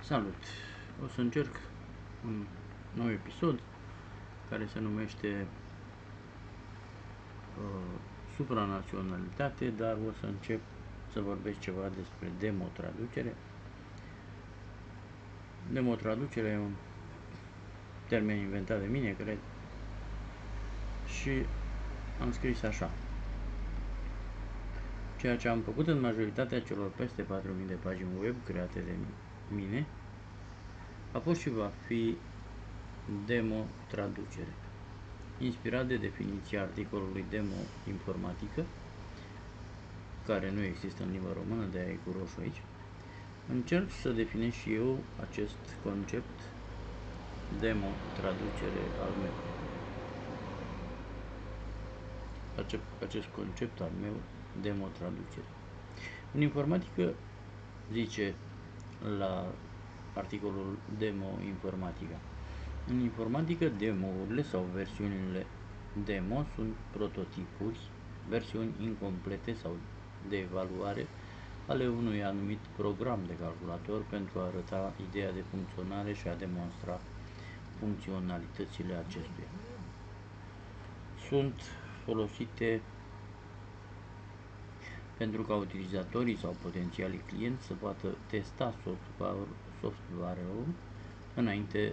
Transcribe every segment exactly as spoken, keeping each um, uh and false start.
Salut! O să încerc un nou episod care se numește uh, supranaționalitate, dar o să încep să vorbesc ceva despre demo-traducere. Demo-traducere e un termen inventat de mine, cred, și am scris așa. Ceea ce am făcut în majoritatea celor peste patru mii de pagini web create de mine a fost și va fi demo-traducere. Inspirat de definiția articolului demo informatică, care nu există în limba română, de aia e cu roșu aici, încerc să definesc și eu acest concept demo-traducere al meu. Ace acest concept al meu, demo-traducere. În informatică, zice la articolul demo informatica, în informatică, demo-urile sau versiunile demo sunt prototipuri, versiuni incomplete sau de evaluare ale unui anumit program de calculator pentru a arăta ideea de funcționare și a demonstra funcționalitățile acestuia. Sunt folosite pentru ca utilizatorii sau potențialii clienți să poată testa software-ul înainte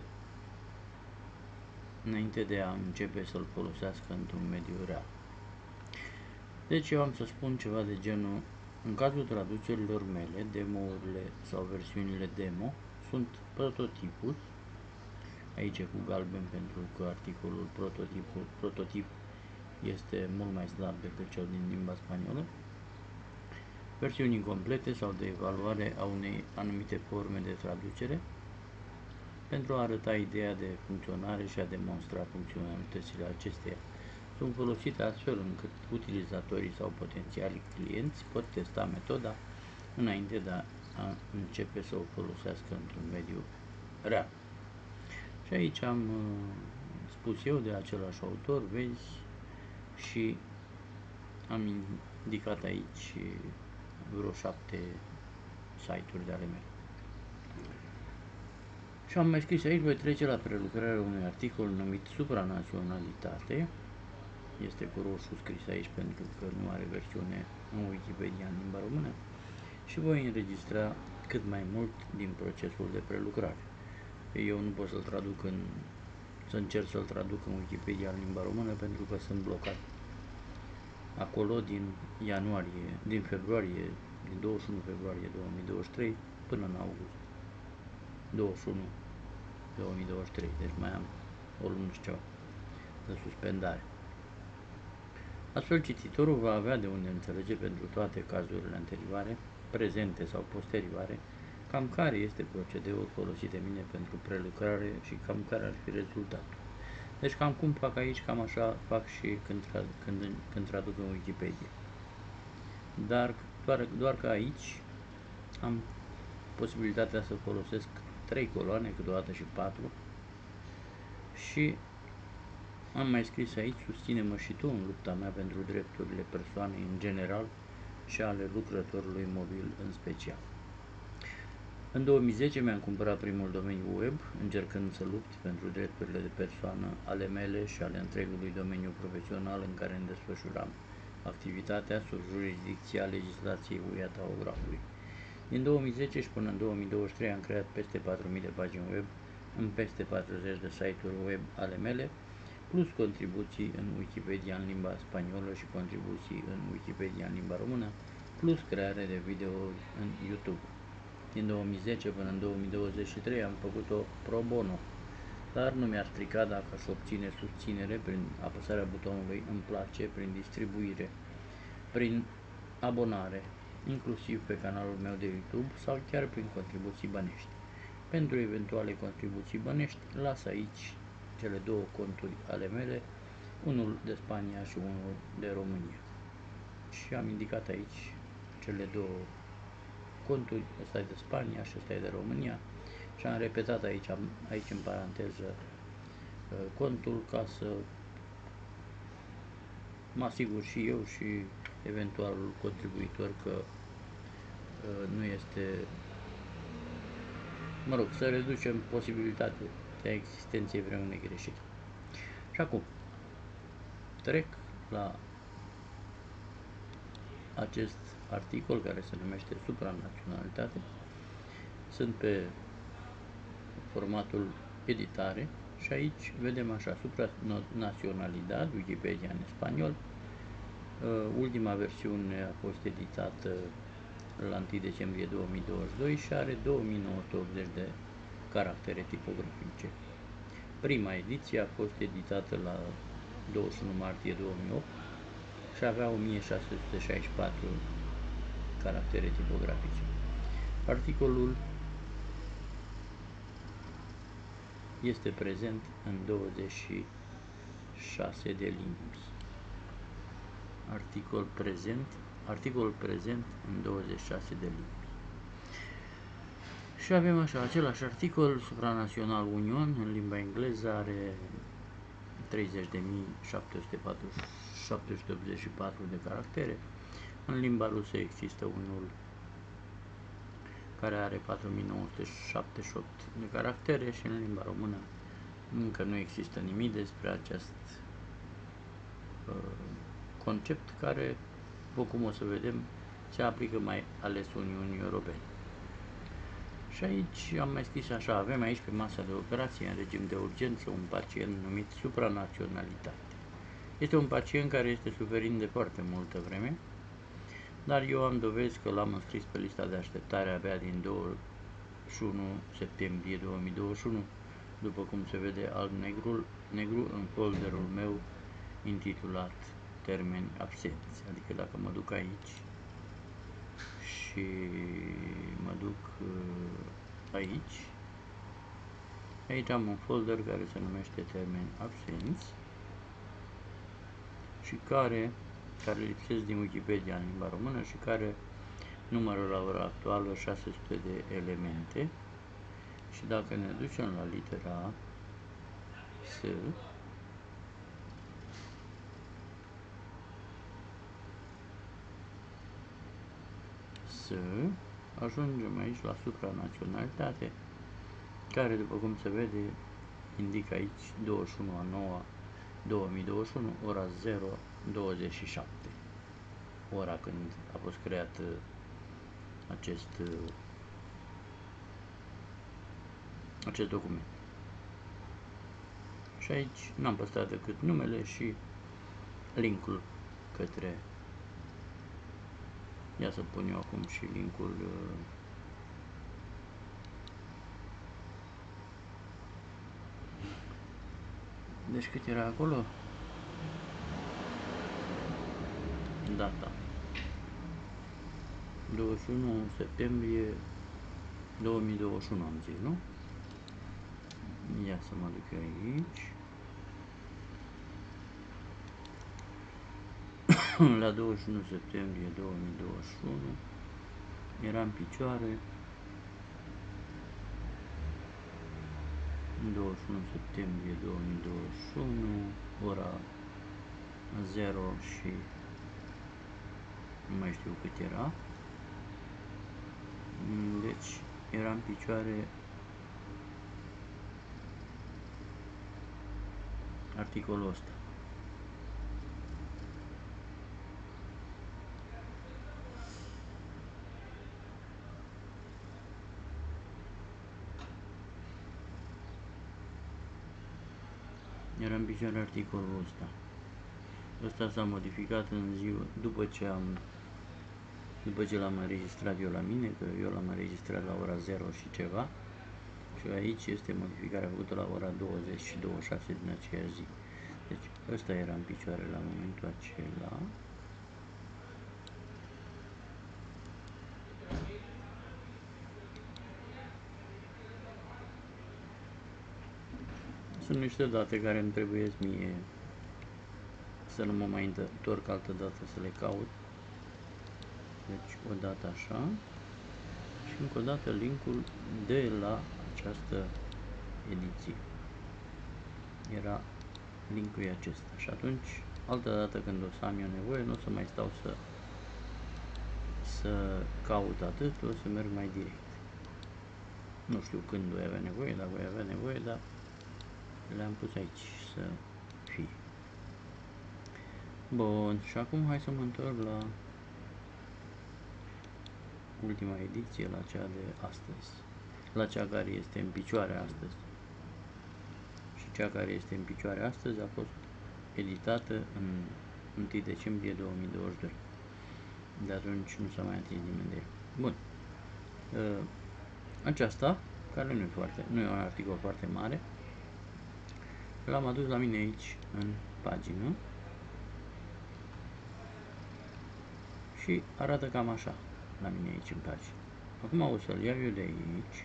înainte de a începe să-l folosească într-un mediu real. Deci eu am să spun ceva de genul: în cazul traducerilor mele, demo-urile sau versiunile demo sunt prototipuri, aici e cu galben pentru că articolul prototipul, prototip este mult mai slab decât cel din limba spaniolă, versiuni incomplete sau de evaluare a unei anumite forme de traducere, pentru a arăta ideea de funcționare și a demonstra funcționalitățile acesteia. Sunt folosite astfel încât utilizatorii sau potențialii clienți pot testa metoda înainte de a începe să o folosească într-un mediu real. Și aici am spus eu de același autor, vezi, și am indicat aici vreo șapte site-uri de ale mele. Și am mai scris aici, voi trece la prelucrarea unui articol numit supranaționalitate. Este cu roșu scris aici pentru că nu are versiune în Wikipedia în limba română. Și voi înregistra cât mai mult din procesul de prelucrare. Eu nu pot să-l traduc în, să încerc să-l traduc în Wikipedia în limba română pentru că sunt blocat acolo din ianuarie, din februarie, din douăzeci și unu februarie două mii douăzeci și trei până în august douăzeci și unu două mii douăzeci și trei, deci mai am o lună și ceva de suspendare. Astfel, cititorul va avea de unde înțelege pentru toate cazurile anterioare, prezente sau posterioare, cam care este procedeul folosit de mine pentru prelucrare și cam care ar fi rezultatul. Deci cam cum fac aici, cam așa fac și când, tra când, când traduc în Wikipedia. Dar doar, doar că aici am posibilitatea să folosesc trei coloane, câteodată și patru, și am mai scris aici: susține-mă și tu în lupta mea pentru drepturile persoanei în general și ale lucrătorului mobil în special. În două mii zece mi-am cumpărat primul domeniu web, încercând să lupt pentru drepturile de persoană ale mele și ale întregului domeniu profesional în care îmi desfășuram activitatea sub jurisdicția legislației U I A tahografului. Din două mii zece și până în două mii douăzeci și trei am creat peste patru mii de pagini web în peste patruzeci de site-uri web ale mele, plus contribuții în Wikipedia în limba spaniolă și contribuții în Wikipedia în limba română, plus creare de videouri în YouTube. Din două mii zece până în două mii douăzeci și trei am făcut-o pro bono, dar nu mi-ar strica dacă aș obține susținere prin apăsarea butonului îmi place, prin distribuire, prin abonare, inclusiv pe canalul meu de YouTube sau chiar prin contribuții bănești. Pentru eventuale contribuții bănești, las aici cele două conturi ale mele, unul de Spania și unul de România. Și am indicat aici cele două conturi, ăsta e de Spania și ăsta e de România, și am repetat aici, aici în paranteză contul ca să mă asigur și eu și eventualul contribuitor că nu este mă rog, să reducem posibilitatea existenței vreunei greșeli. Și acum trec la acest articol care se numește supranaționalitate. Sunt pe formatul editare și aici vedem așa, supranaționalidad, Wikipedia în spaniol. Ultima versiune a fost editată la întâi decembrie două mii douăzeci și doi și are două mii nouă sute optzeci de caractere tipografice. Prima ediție a fost editată la douăzeci și unu martie două mii opt și avea o mie șase sute șaizeci și patru caractere tipografice. Articolul este prezent în douăzeci și șase de limbi. Articol prezent, articol prezent în douăzeci și șase de limbi. Și avem așa, același articol, supranațional Union, în limba engleză, are treizeci de mii șapte sute optzeci și patru de caractere. În limba rusă există unul care are patru mii nouă sute șaptezeci și opt de caractere și în limba română încă nu există nimic despre acest uh, concept care, după cum o să vedem, se aplică mai ales Uniunii Europene. Și aici am mai scris așa, avem aici pe masa de operație în regim de urgență un pacient numit supranaționalitate. Este un pacient care este suferind de foarte multă vreme, dar eu am dovezi că l-am înscris pe lista de așteptare abia din douăzeci și unu septembrie două mii douăzeci și unu, după cum se vede alb-negru negru în folderul meu intitulat termeni absenți. Adică dacă mă duc aici și mă duc aici, aici am un folder care se numește termeni absenți și care, care lipsesc din Wikipedia în limba română și care numără la ora actuală șase sute de elemente. Și dacă ne ducem la litera S, să ajungem aici la supranaționalitate, care, după cum se vede, indică aici douăzeci și unu a noua două mii douăzeci și unu, ora zero douăzeci și șapte, ora când a fost creat acest, acest document. Și aici n-am păstrat decât numele și linkul către, ia să pun eu acum și linkul deci cât era acolo? Data douăzeci și unu septembrie două mii douăzeci și unu am zis, nu? Ia să mă duc eu aici la douăzeci și unu septembrie două mii douăzeci și unu era în picioare. douăzeci și unu septembrie două mii douăzeci și unu, ora zero și nu mai știu cât era. Deci era în picioare articolul ăsta. Era în picioare articolul ăsta. Ăsta s-a modificat în ziua, după ce am după ce l-am înregistrat eu la mine, că eu l-am înregistrat la ora zero și ceva. Și aici este modificarea făcută la ora douăzeci și douăzeci și șase din aceeași zi. Deci ăsta era în picioare la momentul acela. Sunt niște date care îmi trebuie mie să nu mă mai întorc altă dată să le caut. Deci o dată așa și încă o dată linkul de la această ediție. Era linkul acesta și atunci altă dată când o să am eu nevoie nu o să mai stau să să caut atât, o să merg mai direct. Nu știu când voi avea nevoie, dar voi avea nevoie, dar le-am pus aici să fie. Bun, și acum hai să mă întorc la ultima ediție, la cea de astăzi, la cea care este în picioare astăzi. Și cea care este în picioare astăzi a fost editată în întâi decembrie două mii douăzeci și doi. De atunci nu s-a mai atins nimeni de ea. Bun. Aceasta, care nu e foarte, nu e un articol foarte mare, l-am adus la mine aici în pagină și arată cam așa la mine aici în pagină. Acum o să-l iau eu de aici,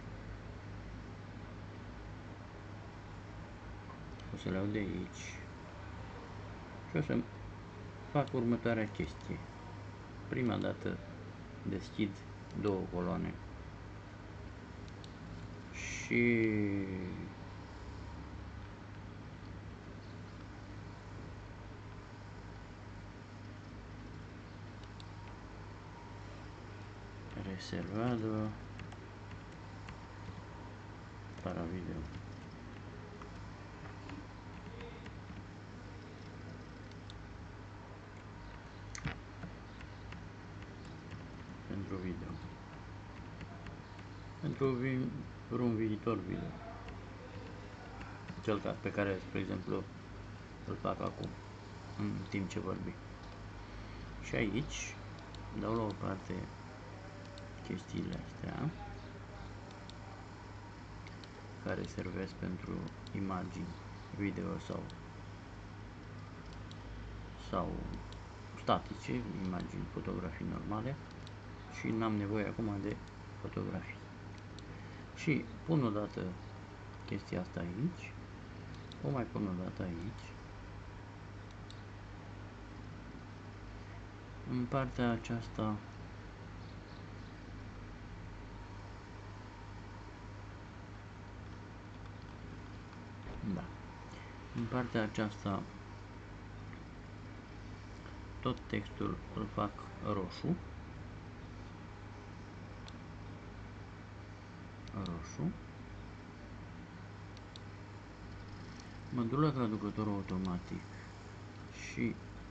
o să-l iau de aici și o să fac următoarea chestie. Prima dată deschid două coloane și reservado para video. Pentru video. Pentru un viitor video. Cel pe care, spre exemplu, îl fac acum, în timp ce vorbim. Și aici dau la o parte chestiile astea care servesc pentru imagini, video sau sau statice, imagini, fotografii normale și n-am nevoie acum de fotografii. Și pun o dată chestia asta aici, o mai pun o dată aici. În partea aceasta da. În partea aceasta tot textul îl fac roșu. Roșu. Mă duc la traducătorul automatic și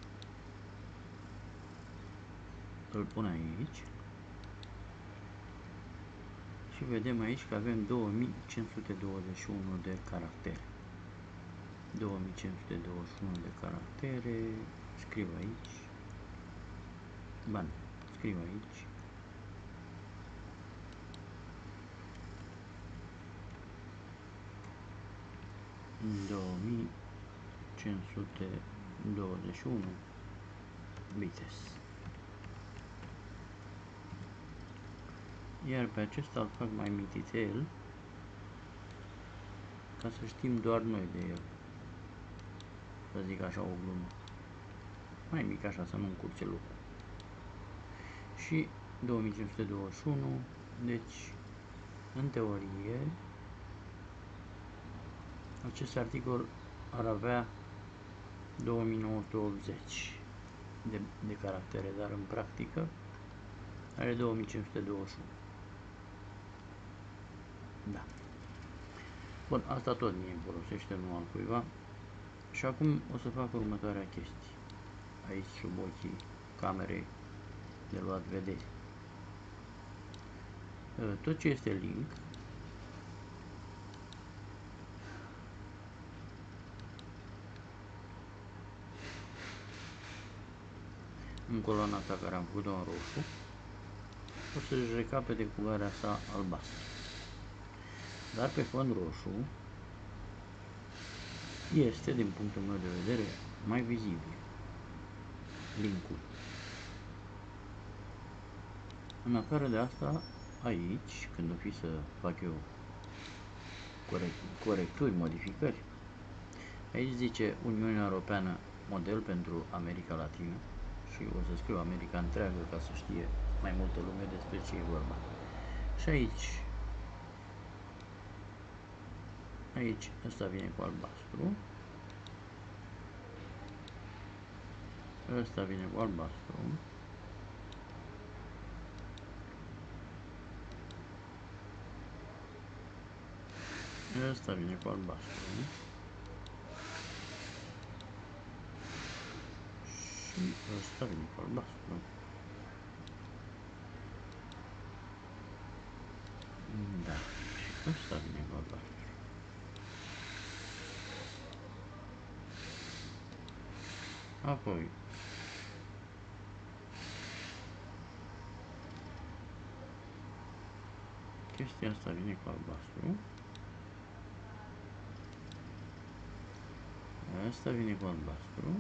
îl pun aici. Și vedem aici că avem două mii cinci sute douăzeci și unu de caractere. două mii cinci sute douăzeci și unu de caractere. Scriu aici. Bun, scriu aici. două mii cinci sute douăzeci și unu bites. Iar pe acesta îl fac mai mititel, ca să știm doar noi de el. Să zic așa o glumă. Mai mic așa, să nu încurce lucrul. Și două mii cinci sute douăzeci și unu, deci, în teorie, acest articol ar avea două mii nouă sute optzeci de, de caractere, dar în practică are două mii cinci sute douăzeci și unu. Da. Bun, asta tot mie îmi folosește, nu altcuiva. Și acum o să fac următoarea chestie. Aici, sub ochii camerei de luat vederi. Tot ce este link în coloana asta care am făcut-o în roșu, o să-și recapete culoarea sa albastră. Dar pe fond roșu este, din punctul meu de vedere, mai vizibil linkul. În afară de asta, aici, când o fi să fac eu corect, corecturi, modificări, aici zice Uniunea Europeană model pentru America Latină și o să scriu America întreagă ca să știe mai multă lume despre ce e vorba. Și aici, aici, ăsta vine cu albastru, ăsta vine cu albastru, Ăsta vine cu albastru. Și ăsta vine cu albastru. Da. Și ăsta vine cu albastru. Apoi chestia asta vine cu albastru. Asta vine cu albastru.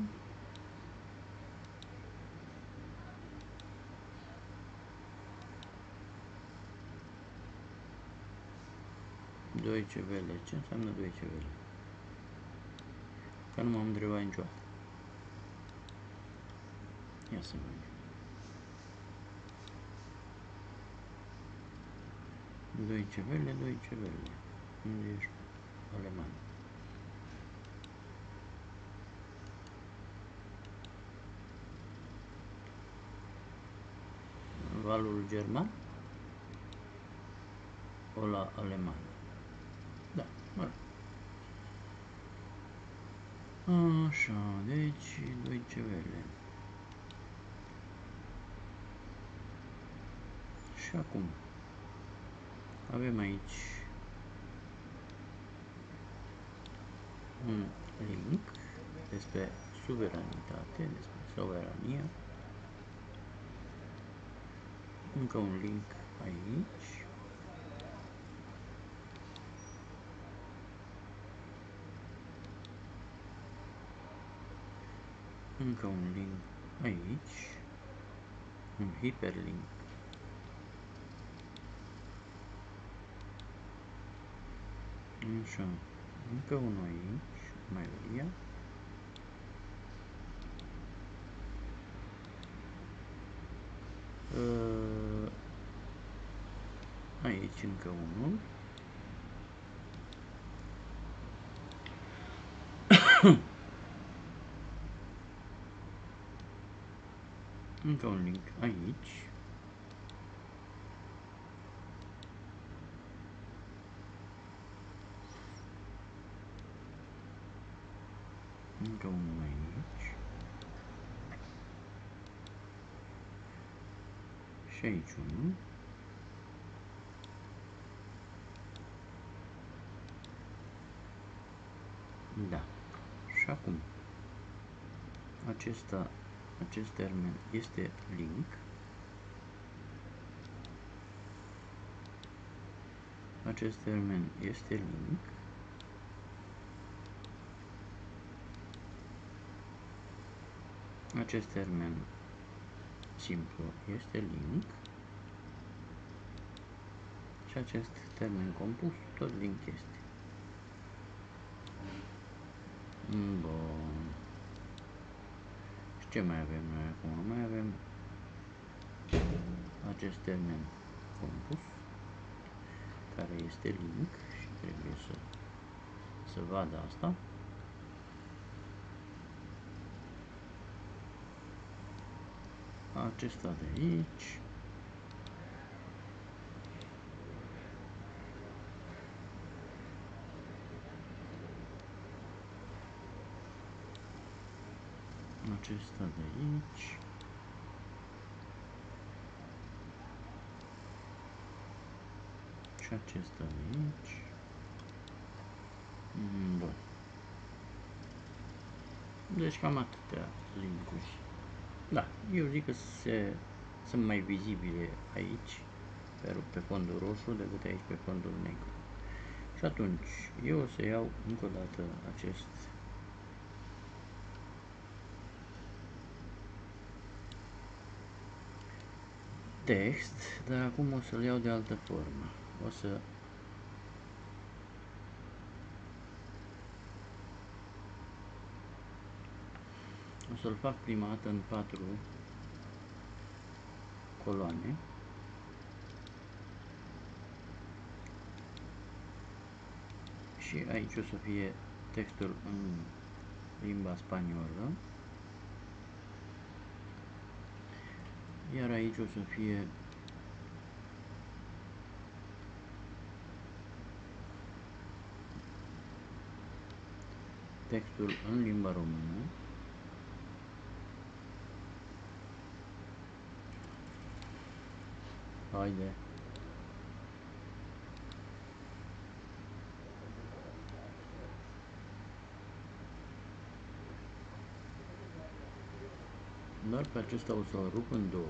Deutsche Welle. Ce înseamnă Deutsche Welle? Că nu m-am întrebat niciodată. Ia să vedem. Deutsche Welle, Deutsche Welle. Unde ești? Aleman. Valul german? O la aleman. Da, mă rog. Așa, deci Deutsche Welle. Și acum avem aici un link despre suveranitate, despre suverania. Încă un link aici. Încă un link aici. Un hiperlink. Așa. Încă unul aici. Maioria. Uh, aici încă unul. Încă un link aici. Încă unul aici. Și aici unul. Da. Și acum acesta, acest termen este link. Acest termen este link. Acest termen simplu este link. Și acest termen compus tot link este. Bun. Și ce mai avem noi acum? Mai avem acest termen compus, care este link și trebuie să, să vadă asta. Acesta de aici. Acesta de aici. Și acesta de aici. Bun. Deci cam atâtea linkuri. Da, eu zic că se, sunt mai vizibile aici, pe, pe fondul roșu, decât aici pe fondul negru. Și atunci, eu o să iau încă o dată acest text, dar acum o să-l iau de altă formă. O să o să-l fac prima dată în patru coloane. Și aici o să fie textul în limba spaniolă. Iar aici o să fie textul în limba română. Haide. Dar pe acesta o să-l rup în două.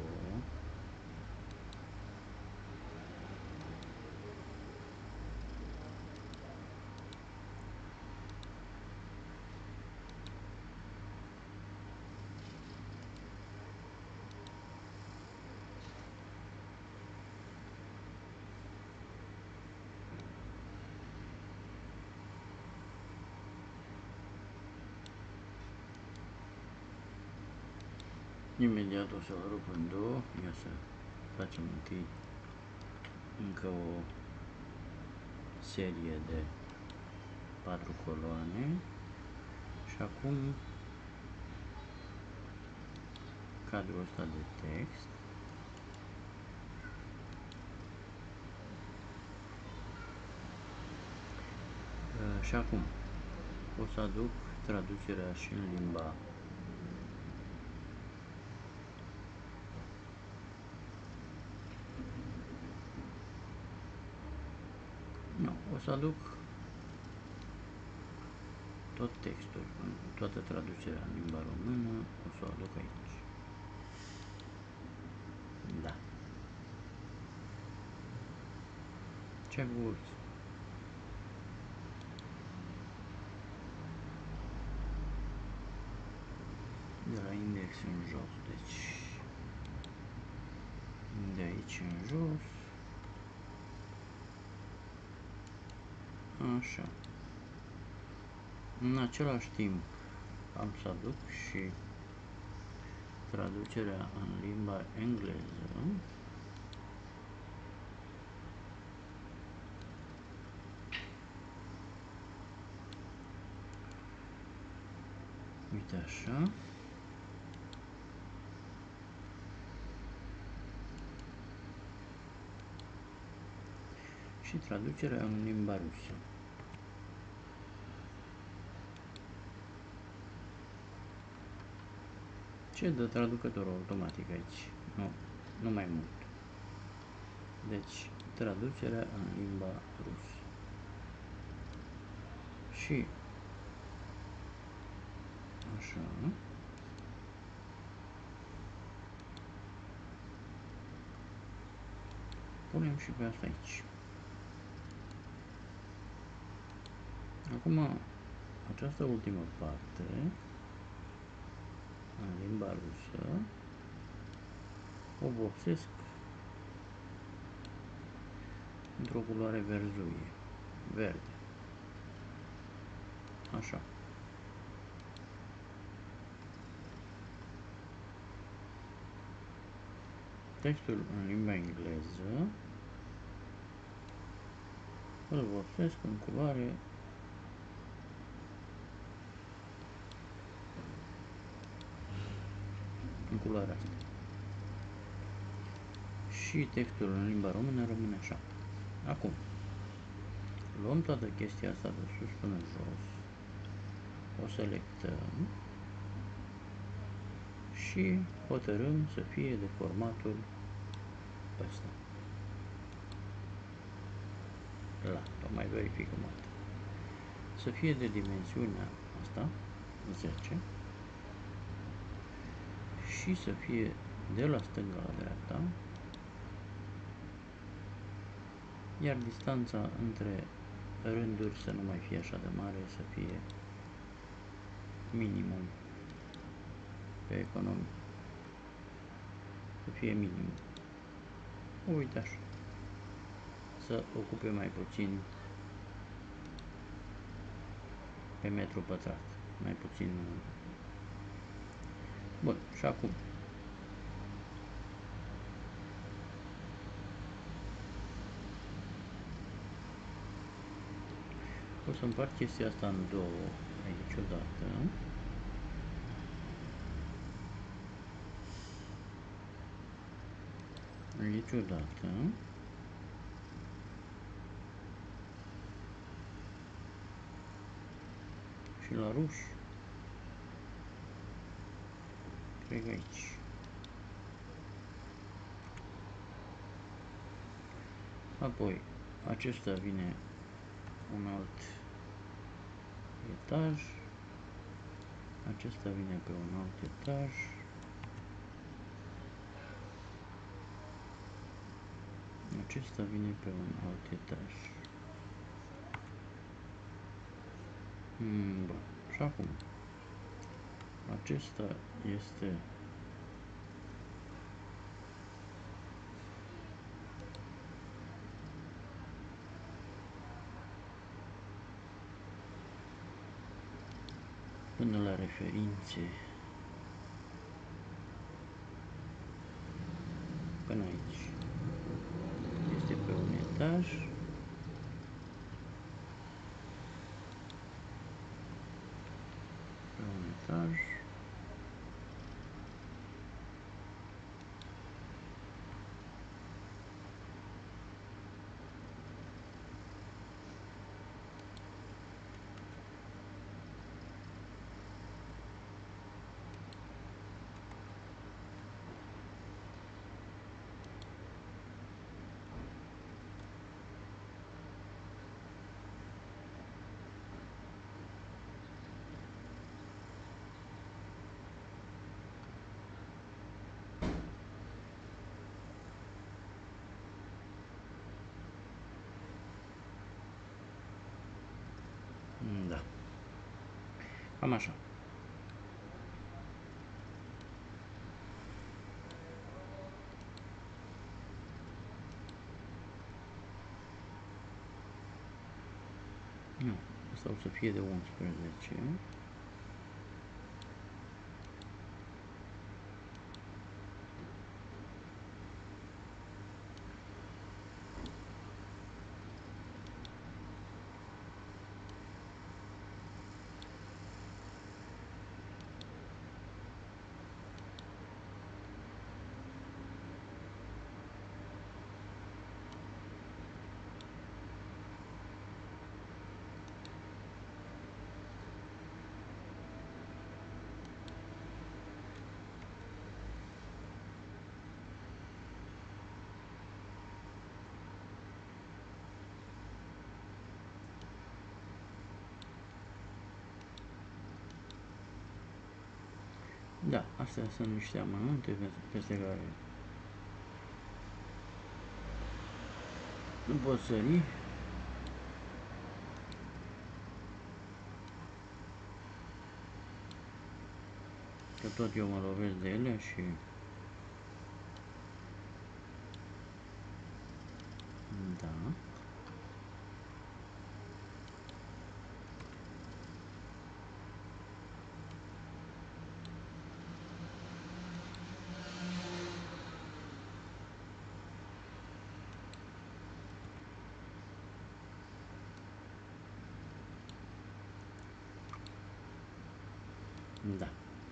Imediat o să-l rup în două. Ia să facem întâi încă o serie de patru coloane și acum cadrul ăsta de text. Și acum o să aduc traducerea și în limba nu, o să aduc tot textul, toată traducerea în limba română, o să o aduc aici. Da. Ce gust! De la index în jos, deci de aici în jos, așa. În același timp am să aduc și traducerea în limba engleză. Uite așa. Și traducerea în limba rusă. Ce dă traducătorul automatic aici? Nu, nu mai mult. Deci, traducerea în limba rusă. Și așa. Punem și pe asta aici. Acum, această ultimă parte, în limba rusă, o vopsesc într-o culoare verzuie, verde. Așa. Textul în limba engleză îl vopsesc în culoare în culoarea asta. Și textul în limba română rămâne așa. Acum, luăm toată chestia asta de sus până jos, o selectăm și hotărâm să fie de formatul ăsta. La, o mai verificăm o dată. Să fie de dimensiunea asta, zece, și să fie de la stânga la dreapta, iar distanța între rânduri să nu mai fie așa de mare, să fie minimum pe economie. Să fie minimum. Uite așa. Să ocupe mai puțin pe metru pătrat. Mai puțin. Bun, și acum o să împart chestia asta în două, aici odată. Aici odată. Și la ruși. Cred că aici. Apoi, acesta vine un alt etaj. Acesta vine pe un alt etaj. Acesta vine pe un alt etaj. Mm, bun. Și acum, acesta este până la referințe. Până aici. Este pe un etaj. Pe un etaj. Da. Cam așa. Nu. Asta o să fie de unsprezece. Da, astea sunt niște amănunte peste care nu pot sări. Că tot eu mă lovesc de ele și da. Da.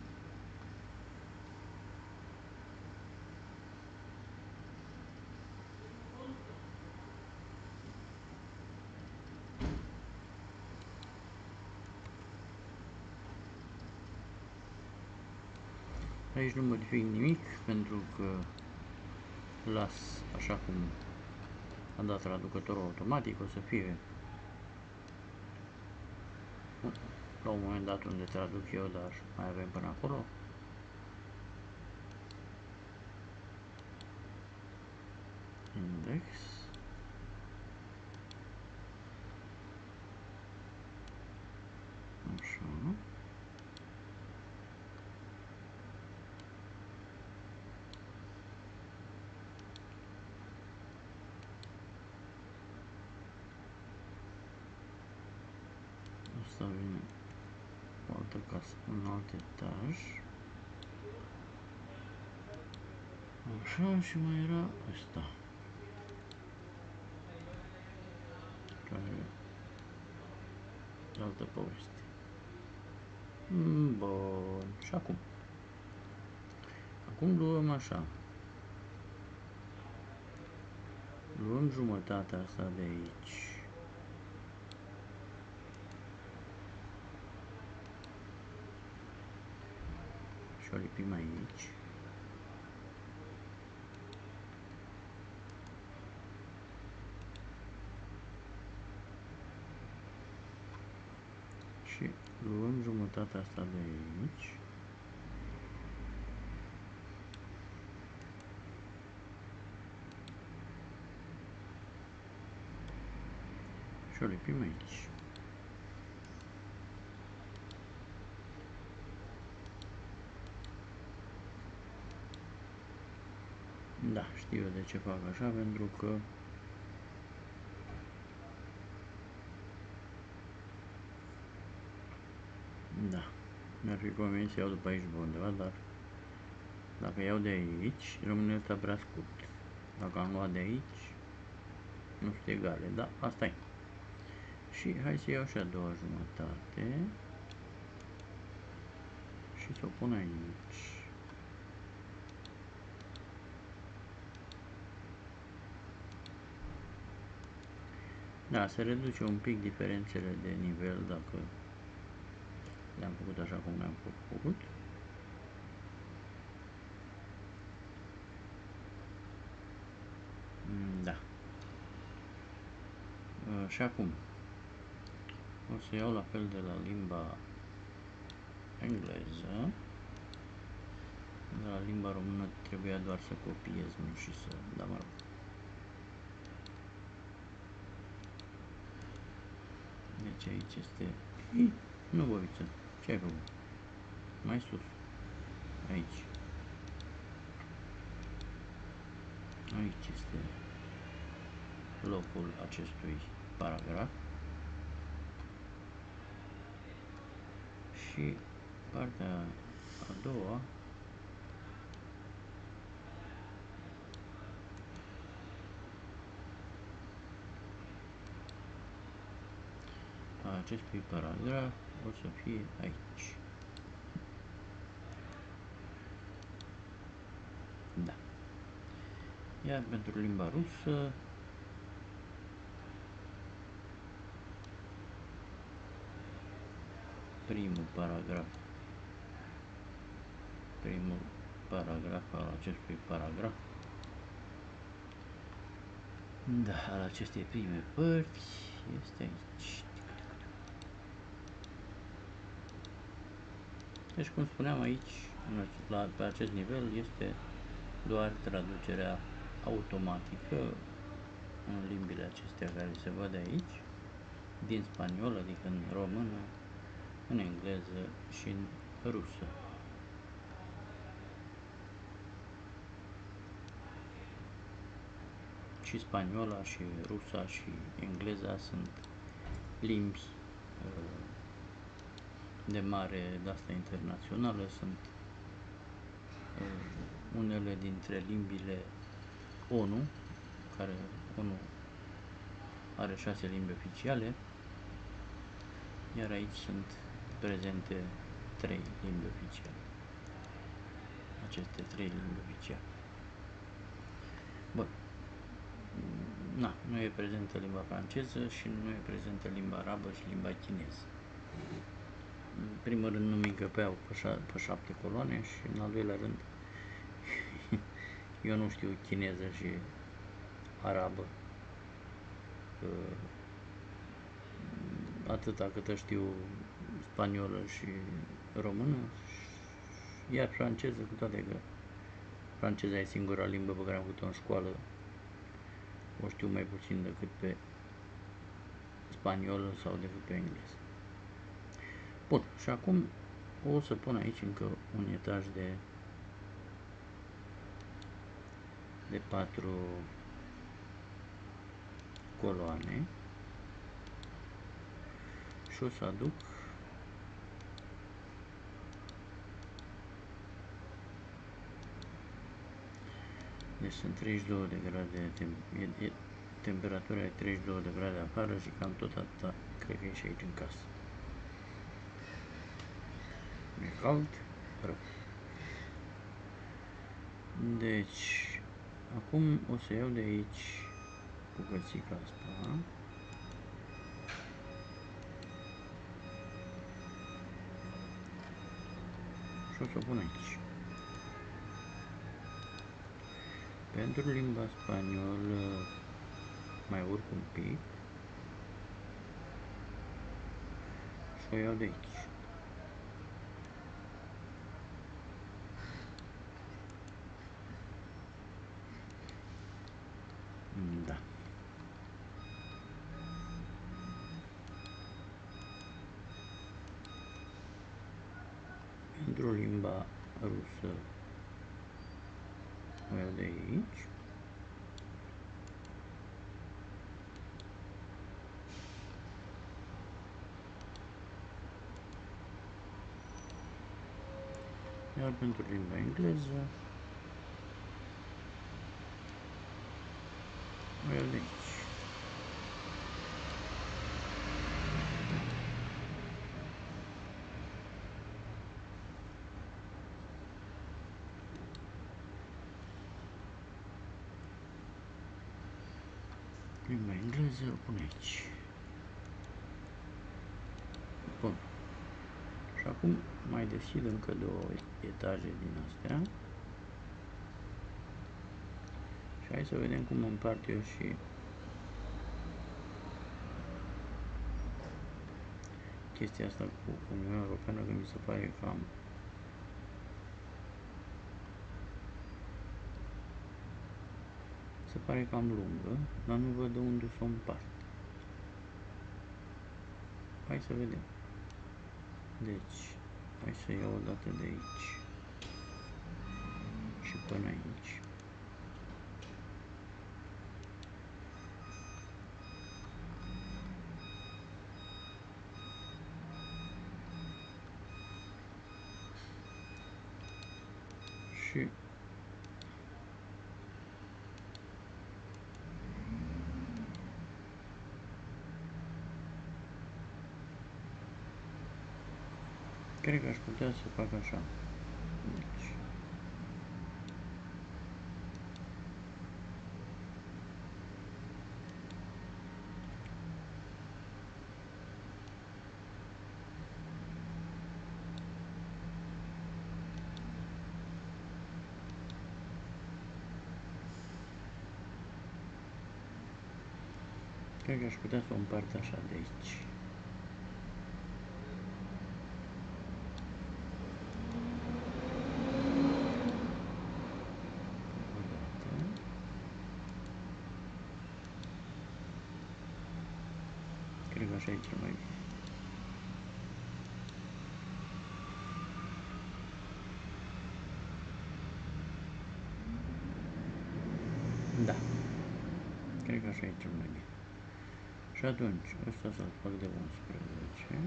Aici nu modific nimic pentru că las așa cum a dat traducătorul automatic. O să fie la un moment dat unde traduc eu, dar mai avem până acolo. Index. Așa. Asta vine o altă casă, un alt etaj. Așa, și mai era ăsta. Care e altă poveste. Bun. Și acum. Acum luăm așa. Luăm jumătatea asta de aici. o lipim aici. Și luăm jumătatea asta de aici. Și o lipim aici. Da, știu eu de ce fac așa, pentru că da, mi-ar fi convenit să iau după aici pe undeva, dar dacă iau de aici, rămâne ăsta prea scurt. Dacă am luat de aici, nu sunt egale, da, asta e. Și hai să iau și a doua jumătate și să o pun aici. Da, se reduce un pic diferențele de nivel dacă le-am făcut așa cum le-am făcut. Da. Și acum o să iau la fel de la limba engleză. De la limba română trebuia doar să copiez, nu și să... Da, mă rog. Deci aici este... Ih, nu, Boviță, ce ai făcut? Mai sus. Aici. Aici este locul acestui paragraf. Și partea a doua a acestui paragraf o să fie aici. Da. Iar pentru limba rusă primul paragraf primul paragraf al acestui paragraf da, al acestei prime părți este aici. Deci, cum spuneam aici, la, pe acest nivel este doar traducerea automatică în limbile acestea care se văd aici, din spaniolă, adică în română, în engleză și în rusă. Și spaniola, și rusa, și engleza sunt limbi de mare de-asta internațională, sunt unele dintre limbile ONU, care ONU are șase limbi oficiale, iar aici sunt prezente trei limbi oficiale. Aceste trei limbi oficiale. Bun. Na, nu e prezentă limba franceză și nu e prezentă limba arabă și limba chineză. În primul rând nu mi încăpeau pe, șa pe șapte coloane și în al doilea rând eu nu știu chineză și arabă atâta cât știu spaniolă și română, iar franceză, cu toate că franceza e singura limbă pe care am avut-o în școală, o știu mai puțin decât pe spaniolă sau decât pe engleză. Bun, și acum o să pun aici încă un etaj de de patru coloane și o să aduc deci sunt treizeci și doi de grade de e, e, temperatura e treizeci și doi de grade afară și cam tot atâta cred că e și aici în casă. E cald, rău. Deci acum o să iau de aici bucățica asta și o să o pun aici. Pentru limba spaniolă mai urc un pic și o iau de aici. Da. Pentru limba rusă o iau de aici. Iar pentru limba engleză o iau de aici. Limba engleză o pun aici. Bun. Și acum mai deschid încă două etaje din astea. Și hai să vedem cum împart eu și chestia asta cu Uniunea Europeană, că mi se pare cam se pare cam lungă, dar nu văd de unde să o împart. Hai să vedem. Deci, hai să iau o dată de aici și până aici. Și cred că aș putea să fac așa. Deci, cred că aș putea să o împart așa de aici. Cred că așa e cel mai bine. Da. Cred că așa e cel mai bine. Și atunci, ăsta să-l fac de unsprezece.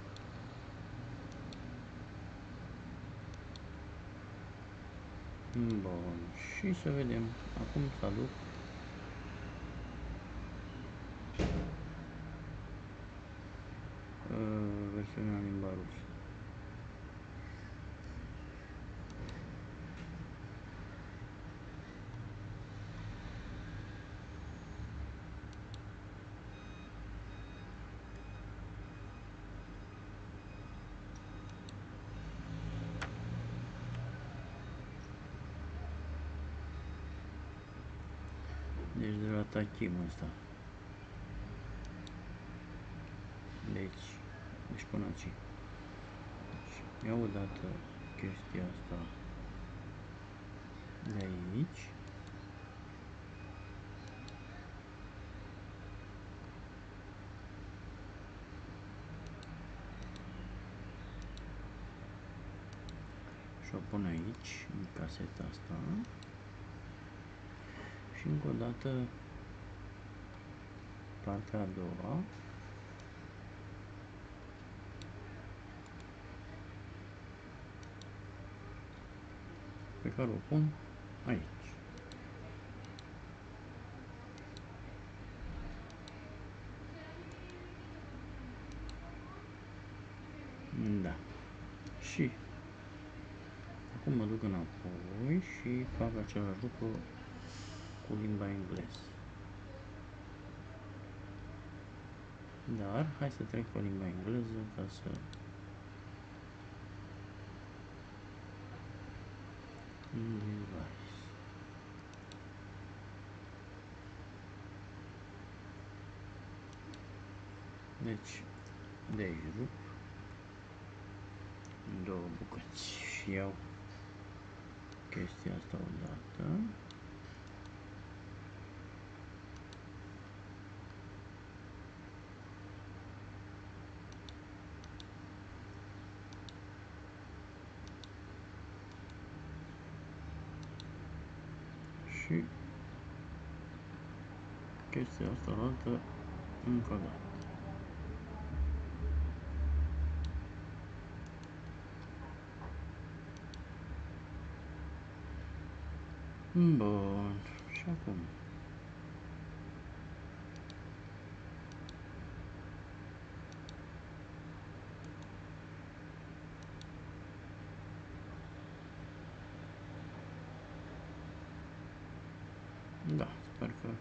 Bun. Și să vedem. Acum să aduc uh, versiunea în limba rusă. Deci de la Tachim ăsta. Deci, deci până aici. Deci, iau o dată chestia asta de aici. Și o pun aici, în caseta asta. Și încă o dată partea a doua. Pe care o pun aici. Da. Și acum mă duc înapoi și fac același lucru cu limba engleză. Dar hai să trec pe limba engleză ca să device. Deci, de aici rup în două bucăți și iau chestia asta odată. Și chestia asta odată încă o dată. Bun, și acum da, sper că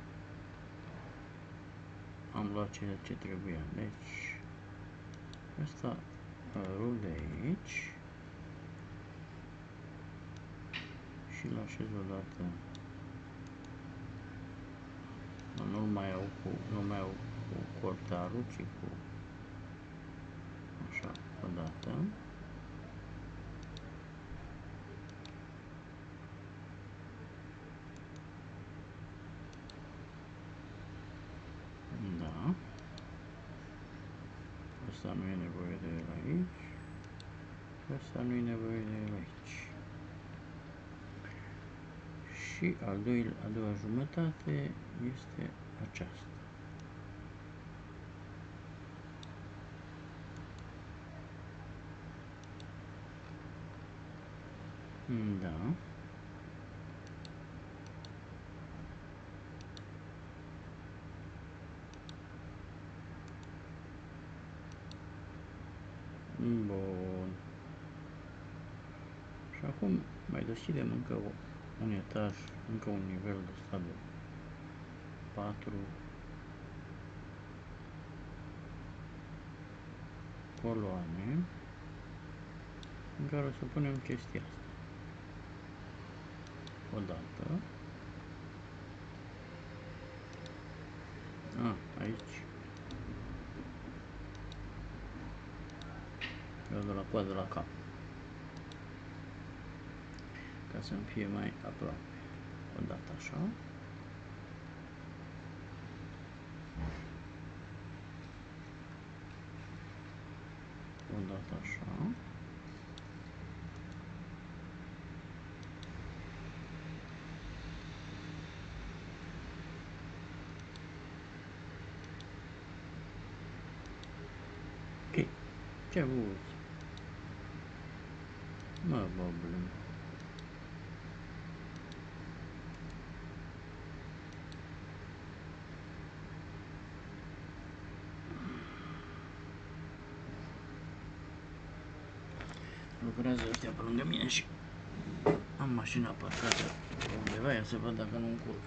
am luat ceea ce trebuia. Deci asta rul de aici și îl așez odată. Nu mai au cu, nu mai au cu cortarul, ci cu așa, odată. Da. Asta nu e nevoie de el aici. Asta nu e nevoie de el aici. Și al doilea, a doua jumătate este aceasta. Da. Bun. Și acum mai deschidem încă un etaj, încă un nivel de stat de patru coloane în care o să punem chestia asta. Odată. A, aici. Eu de la coadă la cap. Ca să-mi fie mai aproape. Odată așa. Odată așa. Ok. Ce auzi? Mă, bobule. Lucrează ăștia pe lângă mine și am mașina parcată undeva, ia să văd dacă nu încurc.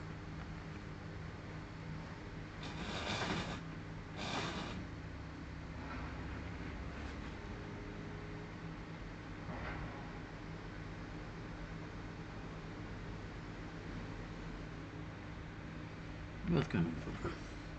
Văd că nu încurc.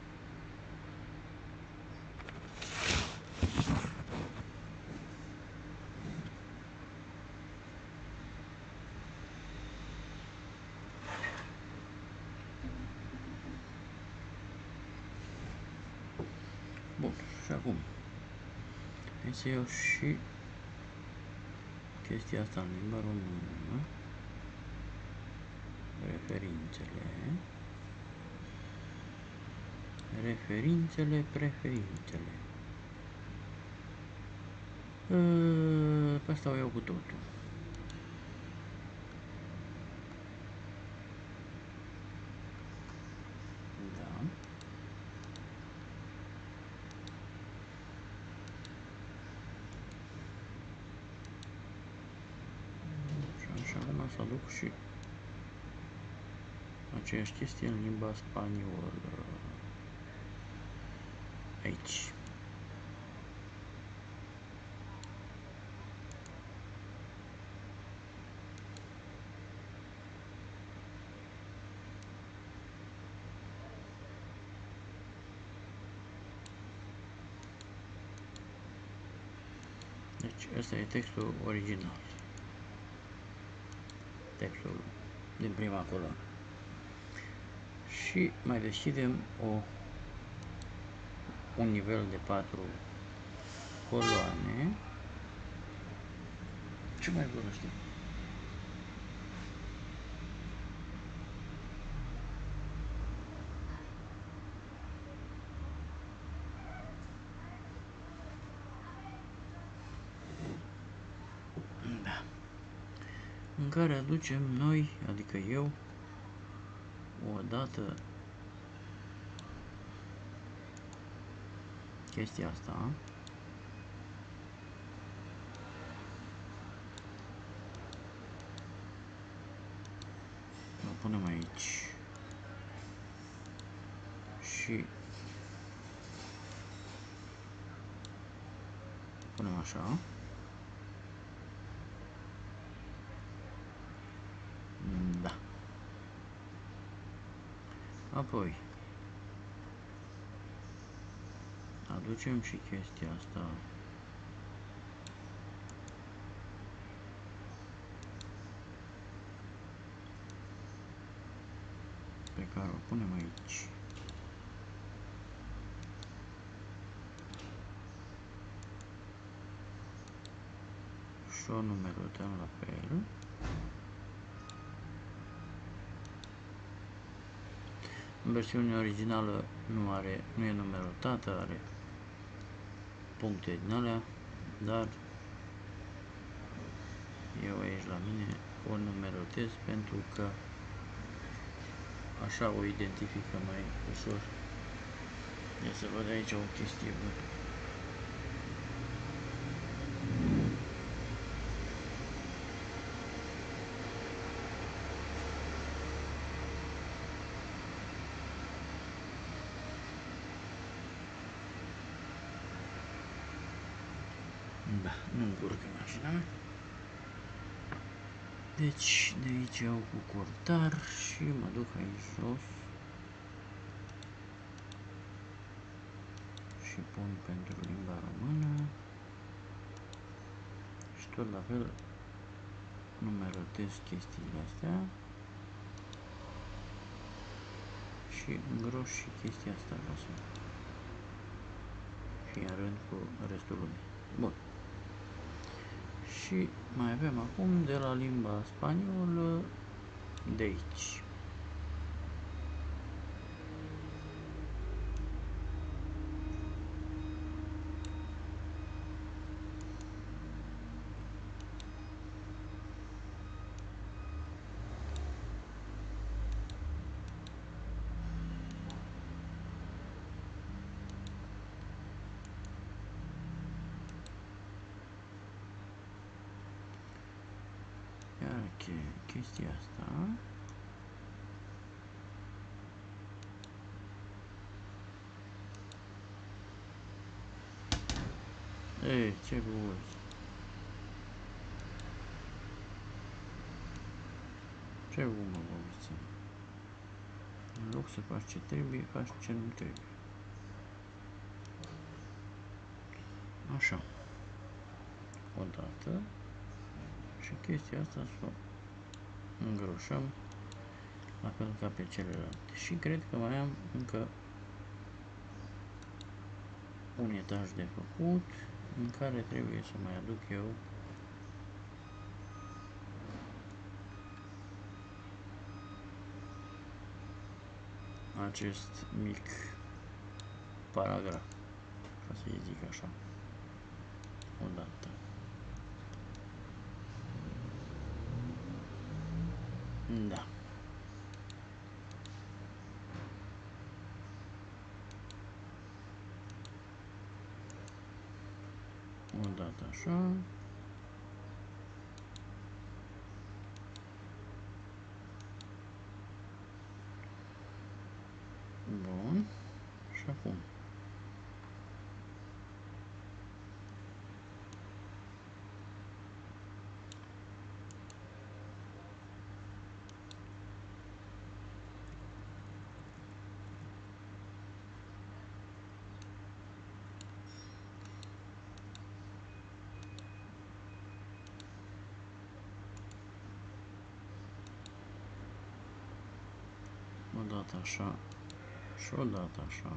Bun, și acum hai să iau și chestia asta în limba română, referințele, referințele, preferințele. Pe asta o iau cu totul. Da. Și acum să aduc și aceeași chestie în limba spaniolă. Aici. Deci ăsta e textul original. Textul din prima coloană. Și mai deschidem o, un nivel de patru coloane. Ce mai vorbește? Da. În care aducem noi, adică eu, o dată chestia asta. O punem aici. Și punem așa. Da. Apoi aducem și chestia asta pe care o punem aici. Și o numerotăm la fel. În versiunea originală nu are, nu e numerotată, are puncte din alea, dar eu aici la mine o numerotez pentru că așa o identifică mai ușor. Ia să văd aici o chestie bună. Da, nu încurcă mașina mea. Deci de aici iau cu cortar și mă duc aici jos și pun pentru limba română și tot la fel numerotez chestiile astea și îngroș și chestia asta ca să fie în rând cu restul lumii. Bun. Și mai avem acum de la limba spaniolă de aici. Iar chestia asta e, ce voți? Ce vă mă vorbiți? În loc să faci ce trebuie, faci ce nu trebuie. Așa. O dată. Și chestia asta să o îngroșăm la fel ca pe celelalte. Și cred că mai am încă un etaj de făcut în care trebuie să mai aduc eu acest mic paragraf, ca să-i zic așa, o dată. Da. O dată așa. Bun. Și acum dată așa și o dată așa.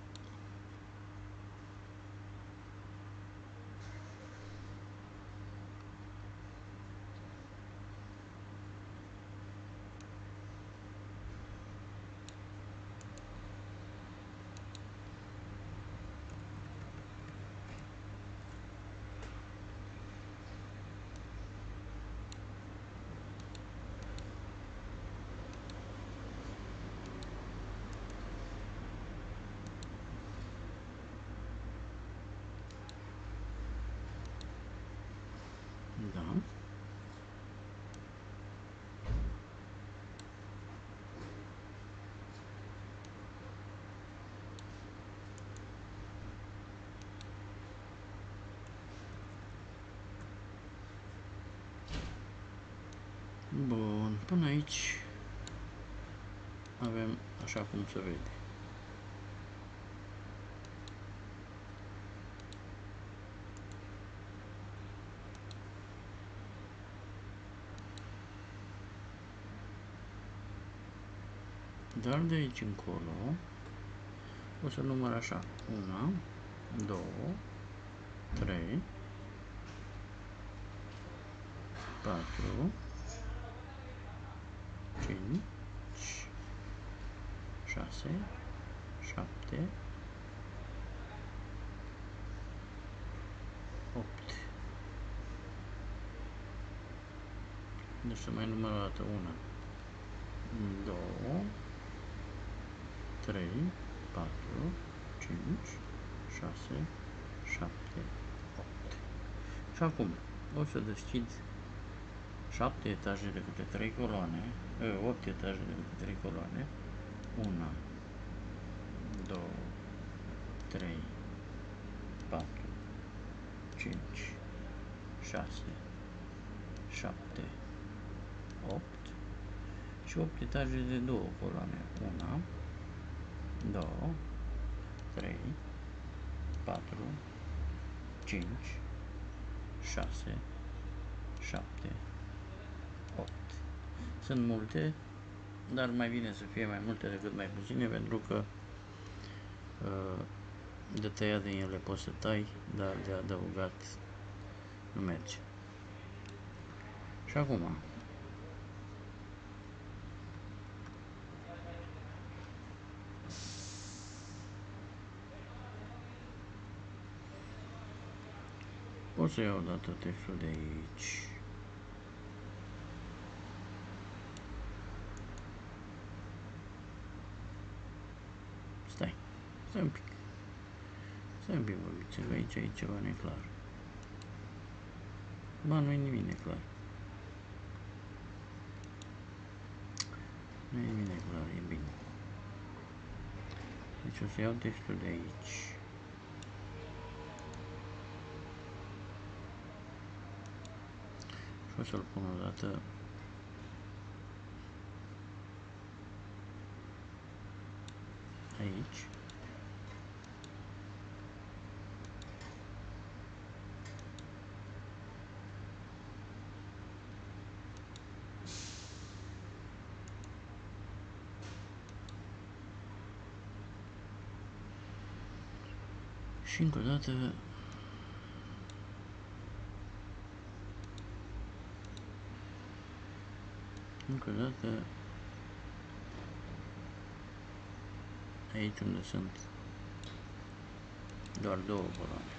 Da. Bun, până aici avem așa cum se vede. Dar de aici încolo o să număr așa: unu, doi, trei, patru, cinci, șase, șapte, opt. Deci să mai număr o dată: unu, doi, trei, patru, cinci, șase, șapte, opt. Și acum o să deschid șapte etaje de câte trei coloane, opt etaje de câte trei coloane. unu, doi, trei, patru, cinci, șase, șapte, opt și opt etaje de două coloane. unu, doi, trei, patru, cinci, șase, șapte, opt. Sunt multe, dar mai bine să fie mai multe decât mai puține, pentru că de tăiat din ele poți să tai, dar de adăugat nu merge. Și acum o să iau odată textul de aici. Stai, stai un pic. Stai un pic, vorbiți, că aici e ceva neclar. Ba, nu e nimic neclar. Nu e nimic neclar, e bine. Deci o să iau textul de aici. Și o să-l pun odată aici. Și încă o dată încă o dată aici unde sunt doar două coloane.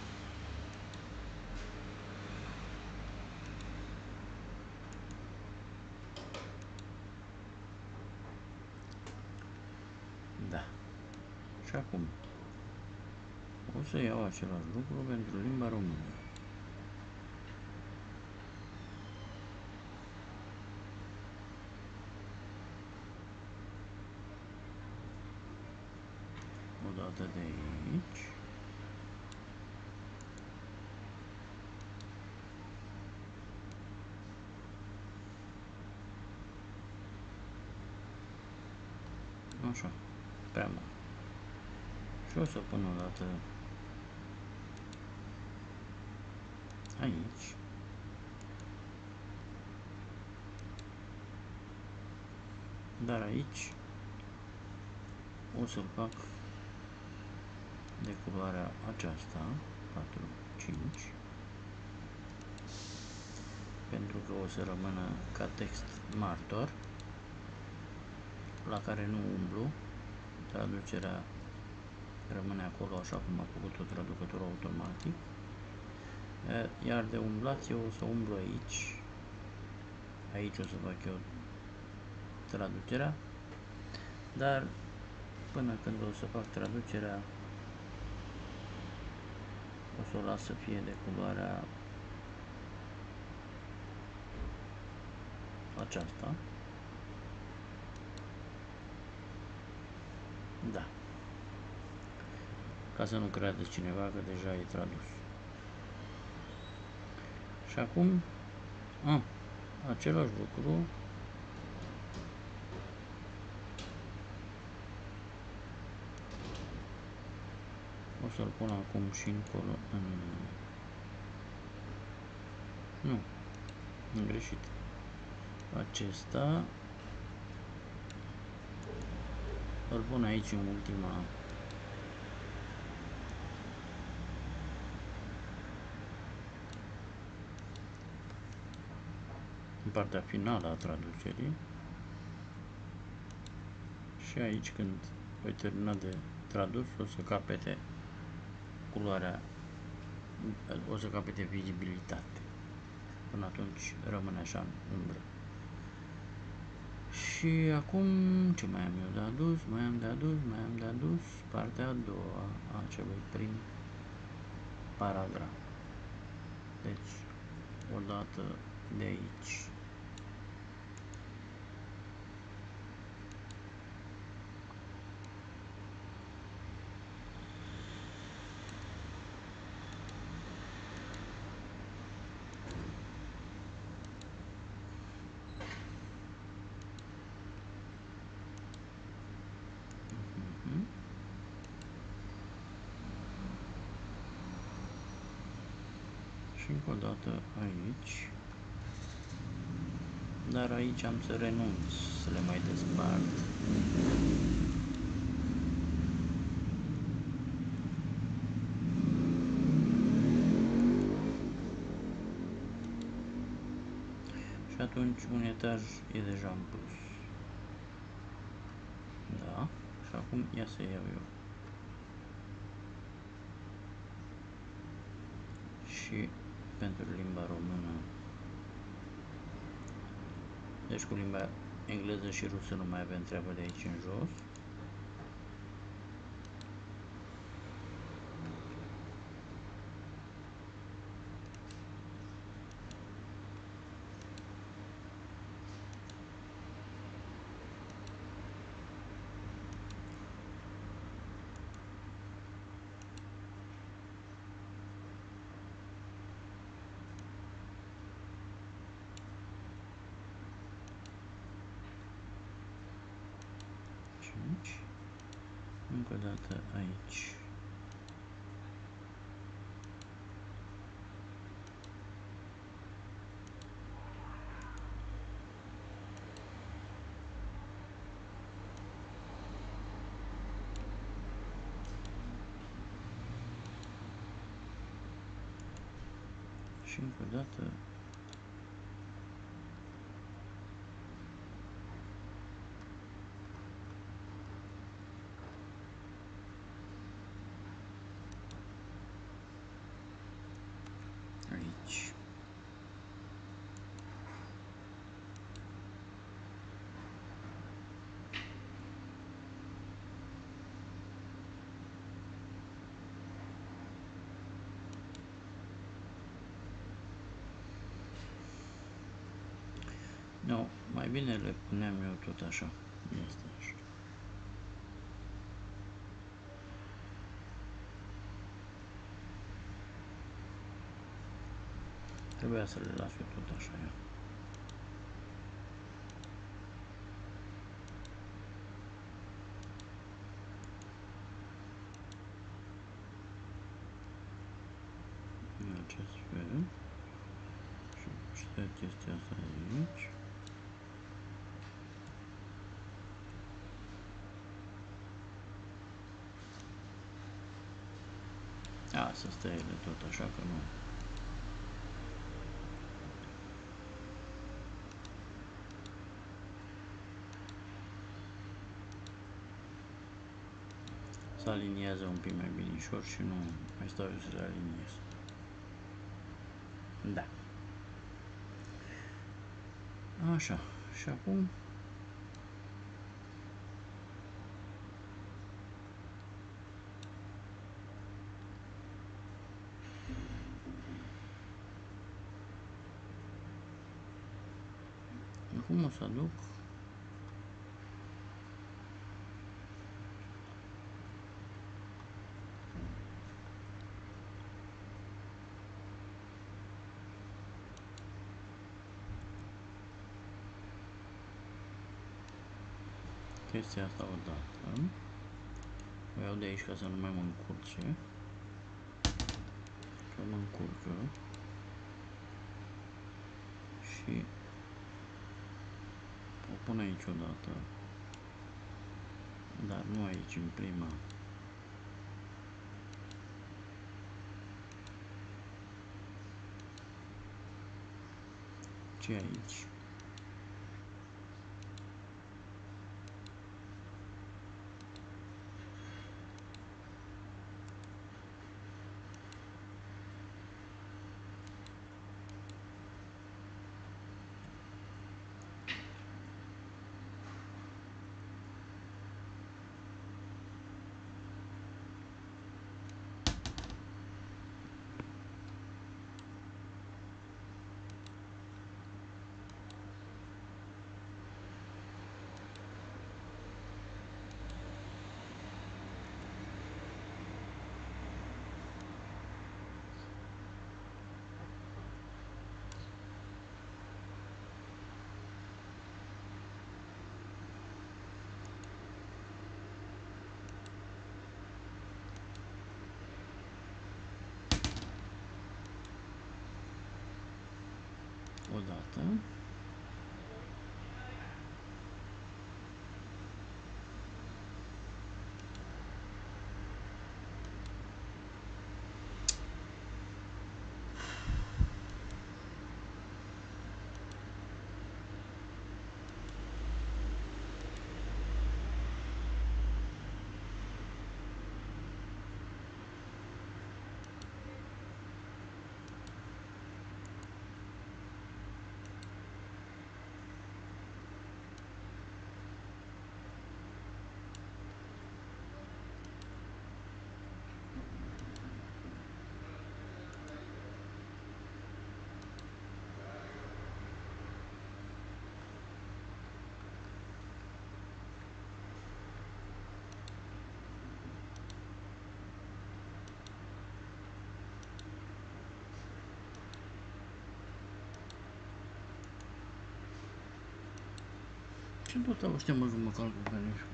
Da. Și acum o să iau același lucru pentru limba română. O dată de aici. Așa, prea mult. Și o să pun o dată aici. Dar aici o să-l fac de culoarea aceasta, patru, cinci, pentru că o să rămână ca text martor, la care nu umblu, traducerea rămâne acolo așa cum a făcut-o traducătorul automatic, iar de umblat eu o să umblu aici, aici o să fac eu traducerea, dar până când o să fac traducerea o să o las să fie de culoarea aceasta. Da. Ca să nu credeți cineva că deja e tradus. Și acum, a, același lucru o să-l pun acum și încolo în... Nu, am greșit. Acesta îl pun aici în ultima în partea finală a traducerii și aici când voi termina de tradus o să capete culoarea, o să capete vizibilitate. Până atunci rămâne așa în umbră. Și acum ce mai am eu de adus? Mai am de adus, mai am de adus partea a doua a acelui prim paragraf. Deci, odată de aici și încă o dată aici, dar aici am să renunț să le mai despart. Și atunci un etaj e deja în plus. Da, și acum ia să iau eu. Și pentru limba română, deci cu limba engleză și rusă nu mai avem treabă de aici în jos. cinci. Încă o dată aici. Și încă o dată aici. Nu, mai bine le puneam eu tot așa. Este așa. Trebuia să le las eu tot așa, ia. În acest fel. Și șterg chestia asta de aici. A, să stă ele tot așa că nu. Se aliniază un pic mai binișor și nu mai stau eu să le aliniez. Da. Așa. Și acum acum o să aduc chestia asta odată. O iau de aici ca să nu mai mă încurce. Că mă încurcă. Și o pun aici odată. Dar nu aici, în prima. Ci aici. Odată. Și tot ăștia mă mă calcă pe nici.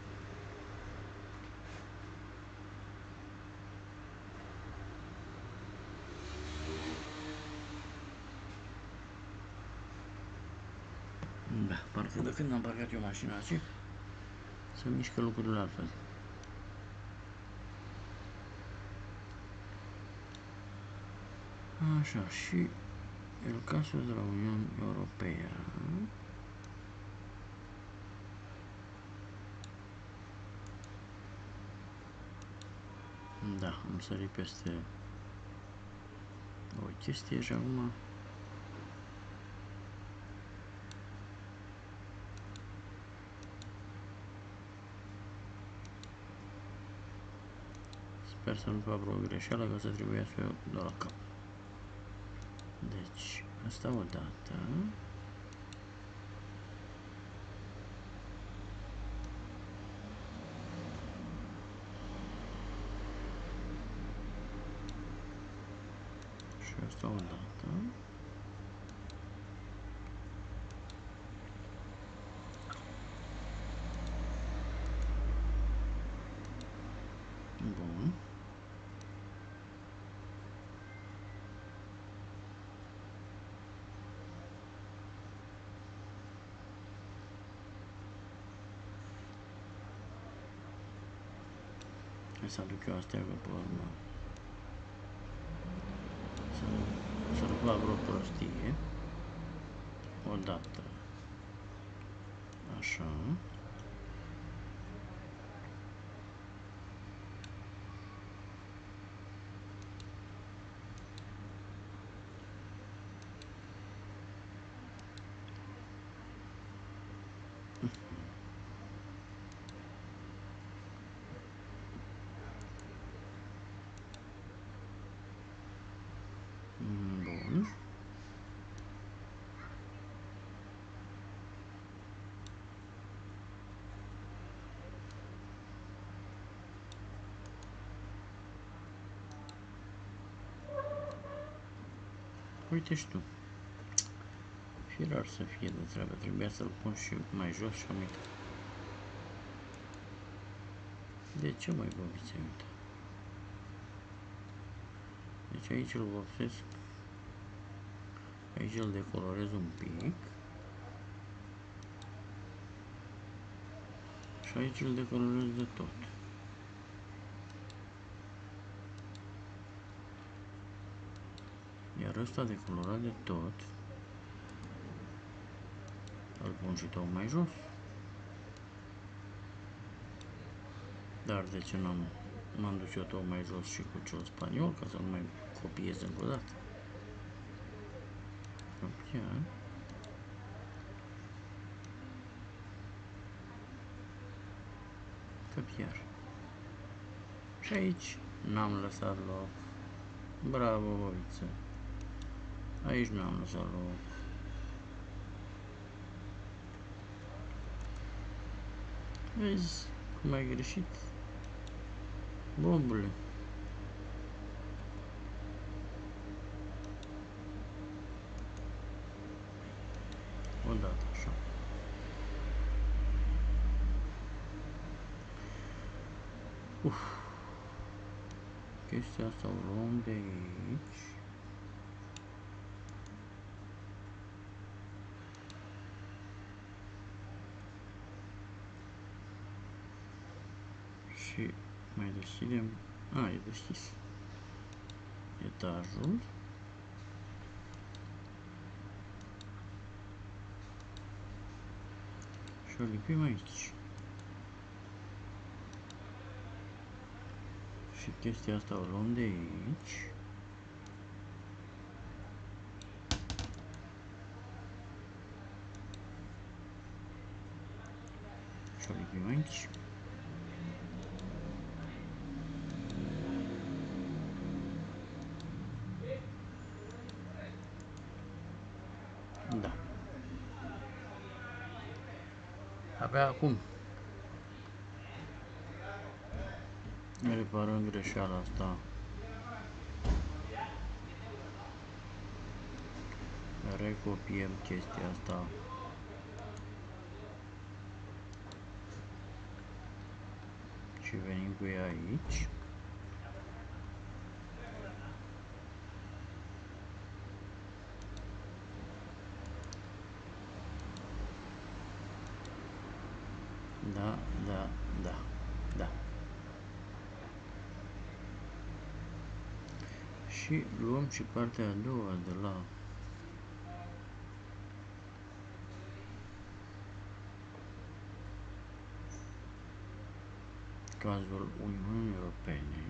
Da, parcă de când am parcat eu mașina aici, se mișcă lucrurile altfel. Așa, și el caso de la Uniunea Europeană. Da, am sărit peste o chestie și acum sper să nu fac vreo greșeală, că să trebuia să o iau de la cap. Deci, asta o dată. Și asta o dată. Bun. Hai să aduc eu astea, că pe urmă la vreo prostie. Odată. Așa. Bun. Uite și tu. Firar să fie de treabă. Trebuia să-l pun și mai jos și am uitat. De ce mai vopsiți uitat? Deci aici îl vopsesc. Aici îl decolorez un pic. Și aici îl decolorez de tot. Iar ăsta decolorat de tot îl pun și tot mai jos. Dar de ce n-am m-am dus eu tot mai jos și cu cel spaniol, ca să nu mai copiez încă o dată? Chiar. Capiar. Și aici n-am lăsat loc. Bravo, Voiță. Aici n-am lăsat loc. Vezi cum ai greșit? Bombule. Odată așa. Uf. Chestia asta o luăm de aici. Și mai deschidem. A, e deschis. Etajul. Și o lipim aici. Și chestia asta o luăm de aici. Și o lipim aici. Da. Abia acum reparăm greșeala asta. Recopiem chestia asta. Și venim cu ea aici. Da, da, da, da. Și luăm și partea a doua de la cazul Uniunii Europene.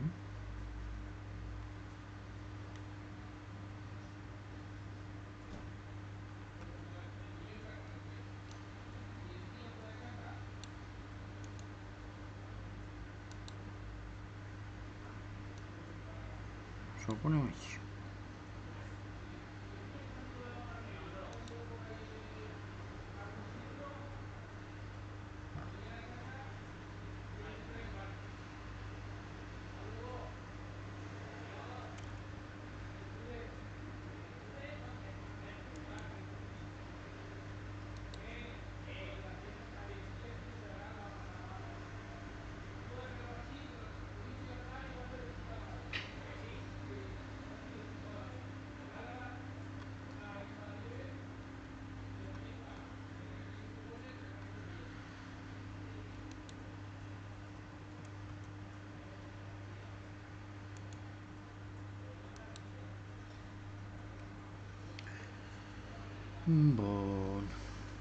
Și o punem aici. Bun.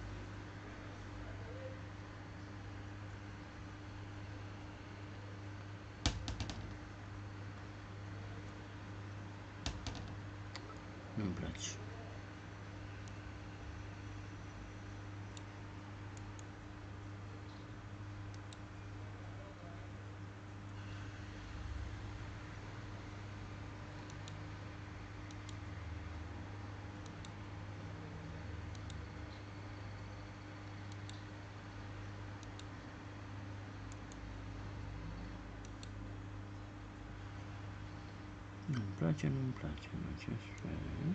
Nu-mi place. Nu-mi place, nu-mi place în acest fel.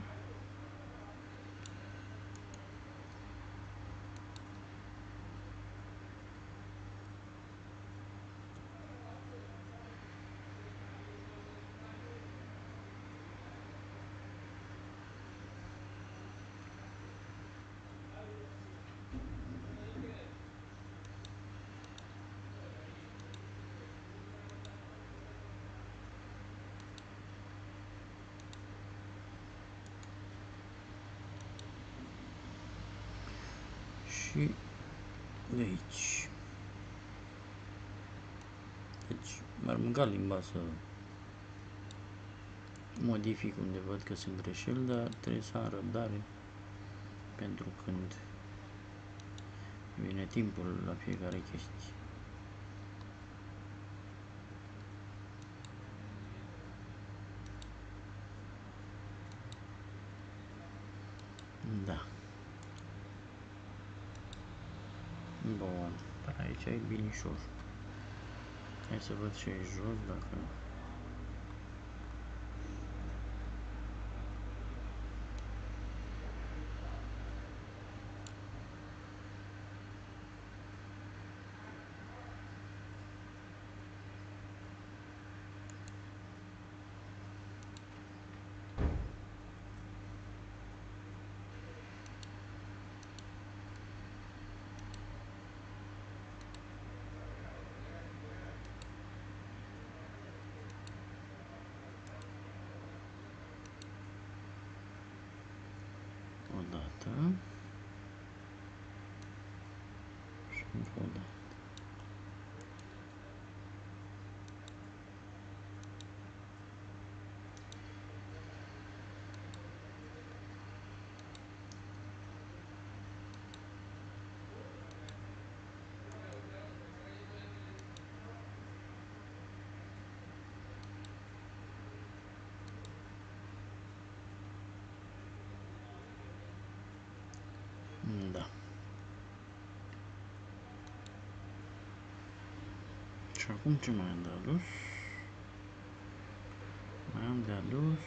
Și de aici. Deci m-ar mânca limba să modific unde văd că sunt greșeli, dar trebuie să am răbdare pentru când vine timpul la fiecare chestie. Da. Bun. Aici e binișor. Hai să văd ce e jos, dacă... O dată. Și încă o dată. Da. Și acum ce mai am de adus? Mai am de adus...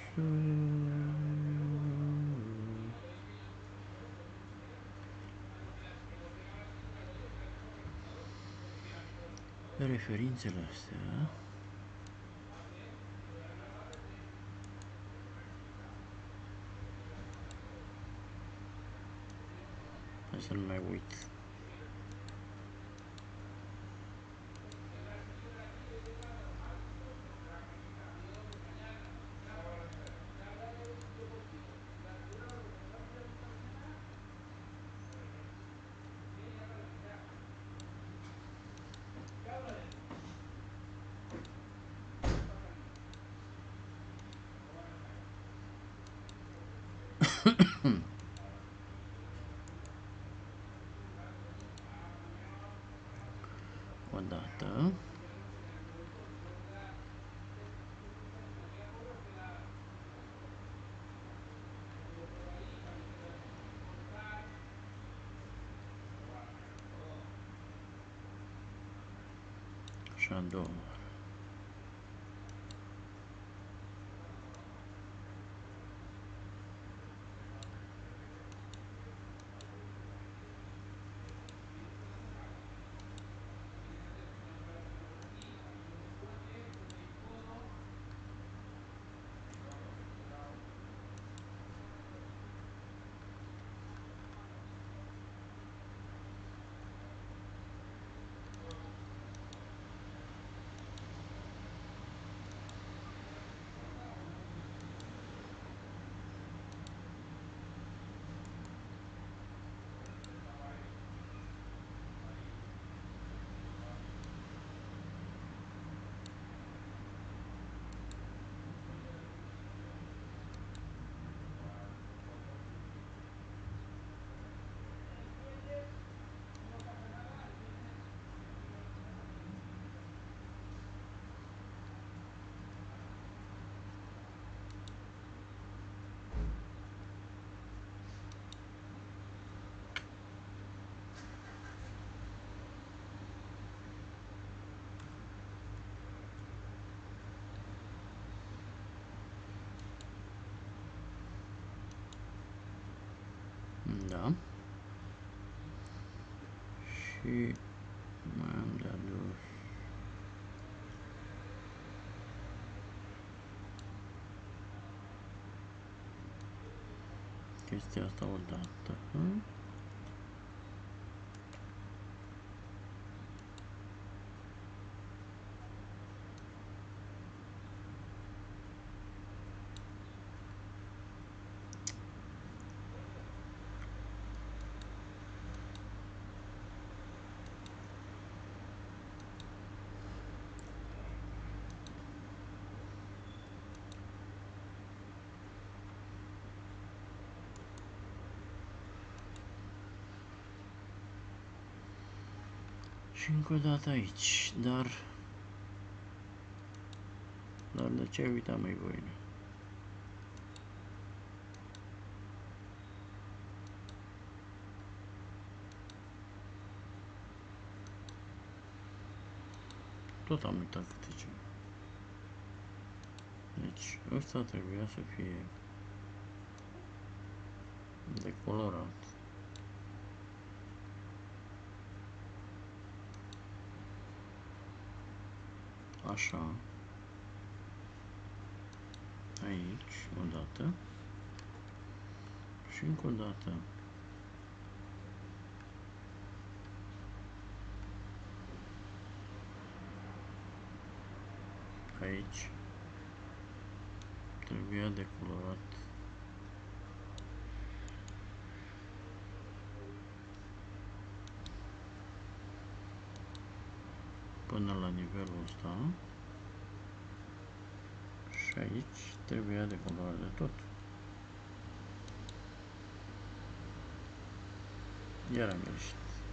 referințele astea. Hai să nu mai uit. O dată. Și a doua oară. Da. Și mai am de adus chestia asta o dată. Și încă o dată aici, dar... Dar de ce ai uitat, măi, voine? Tot am uitat câte ceva. Deci, ăsta trebuia să fie decolorat. Așa. Aici, o dată. Și încă o dată. Aici. Trebuia decolorat până la nivelul ăsta. Și aici trebuia decolorat de tot. Iar am greșit.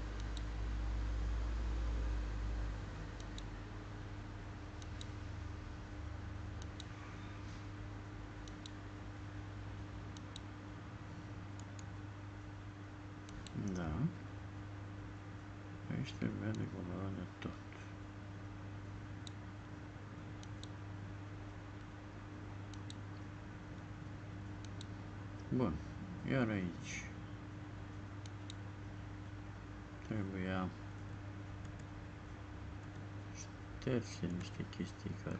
Da. Aici trebuia decolorat de tot. Bun. Iar aici trebuia șterse niște chestii care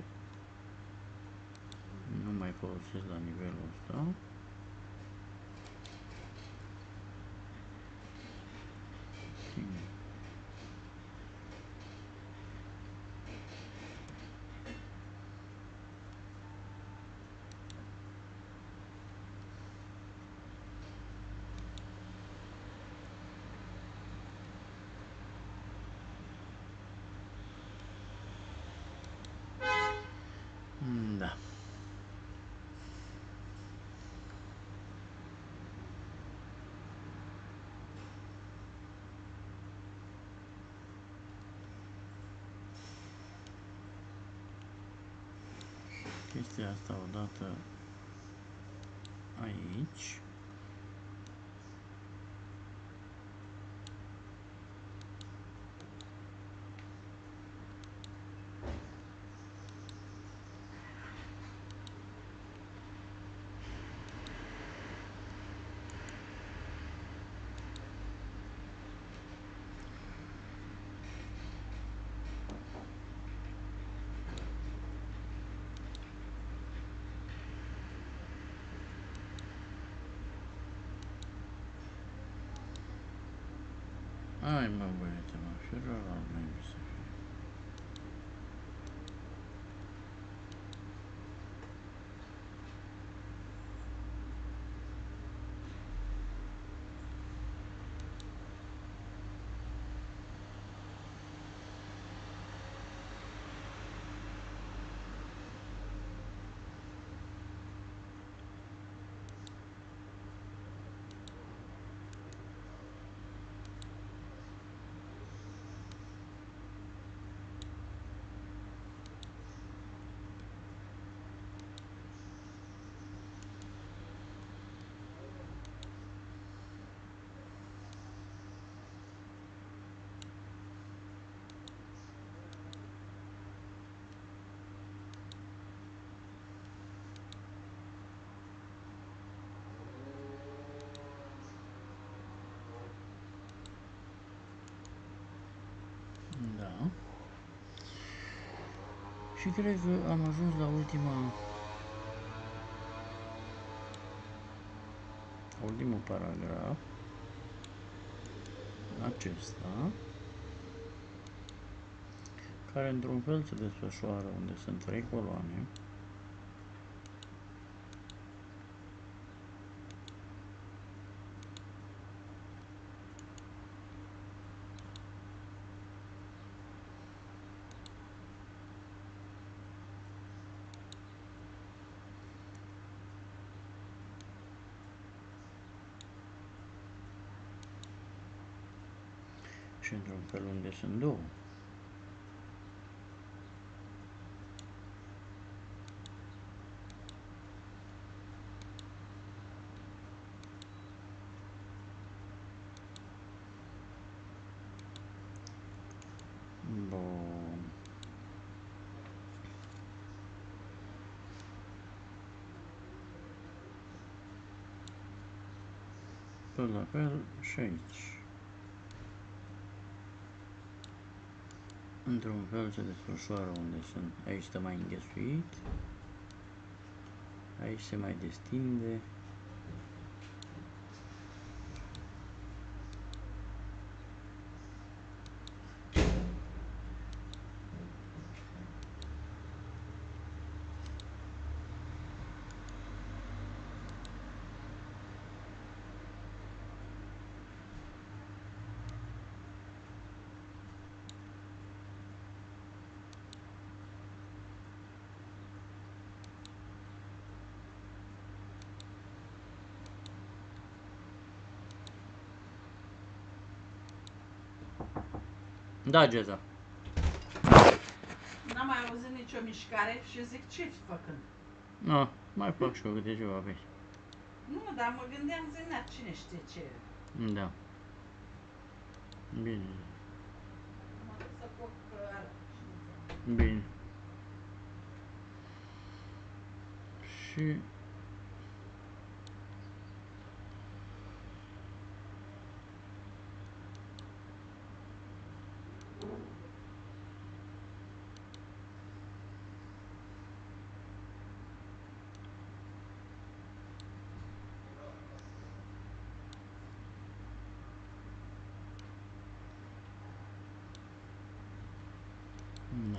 nu mai folosesc la nivelul ăsta. Da. Chestia asta odată aici. Ai, mă, băiete, mă, firul ăla mai să fie. Și cred că am ajuns la ultima, ultimul paragraf, acesta, care într-un fel se desfășoară unde sunt trei coloane. Și într-un fel unde sunt două. Bun. Tot la fel și aici. Într-un fel se desfășoară unde sunt. Aici stă mai înghesuit. Aici se mai destinde. Da, Geza. N-am mai auzit nicio mișcare și zic ce făcând. No, mai fac și eu câte ceva pe aici. Nu, dar mă gândeam, zic, na, cine știe ce. Da. Bine. Mă duc să foc ăla. Bine. Și da.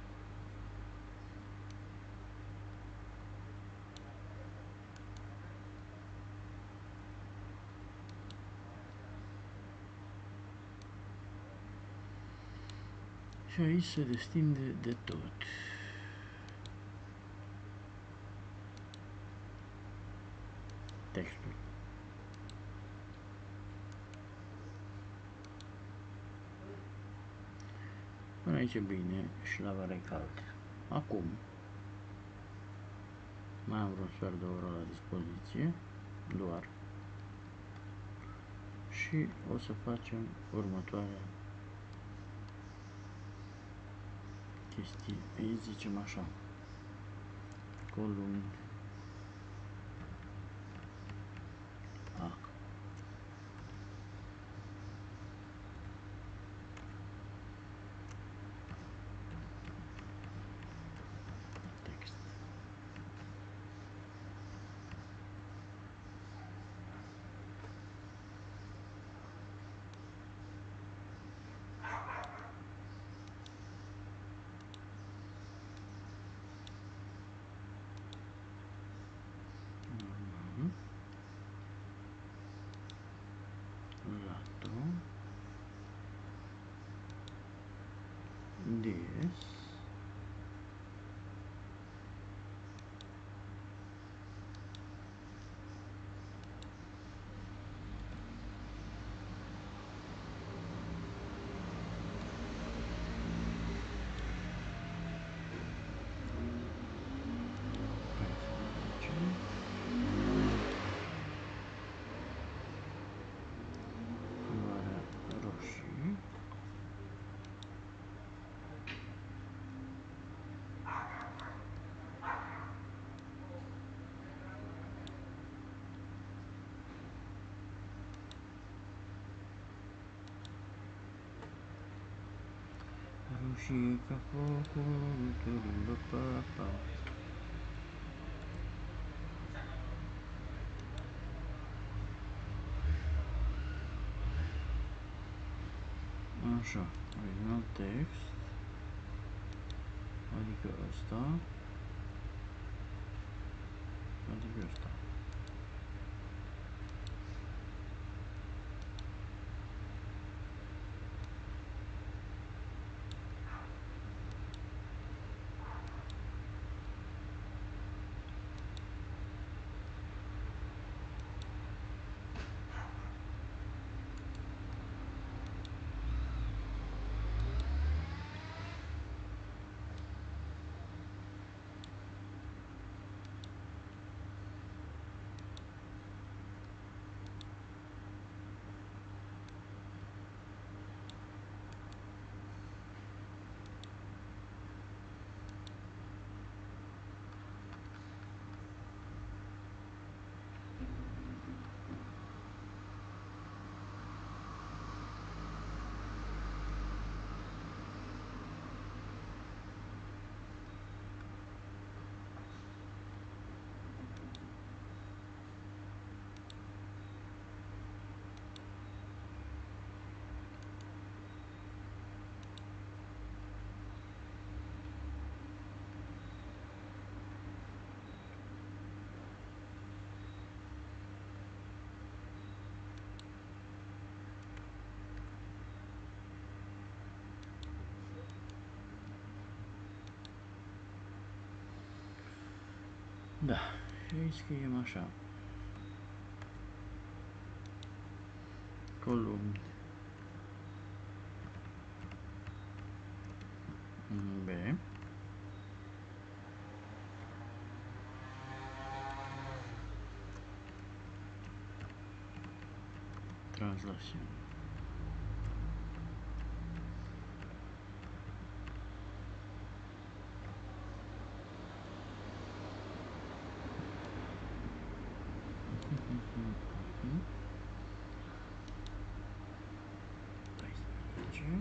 Și aici se destinde de tot. Textul. Până aici e bine și la vare cald. Acum mai am vreo sfert de oră la dispoziție, doar. Și o să facem următoarea chestie. Îi zicem așa. Column A. Text. Și ca focul, pa. Așa, original text, adică ăsta, adică ăsta. Da, și aici scriem așa. Column B. Translație. paisprezece.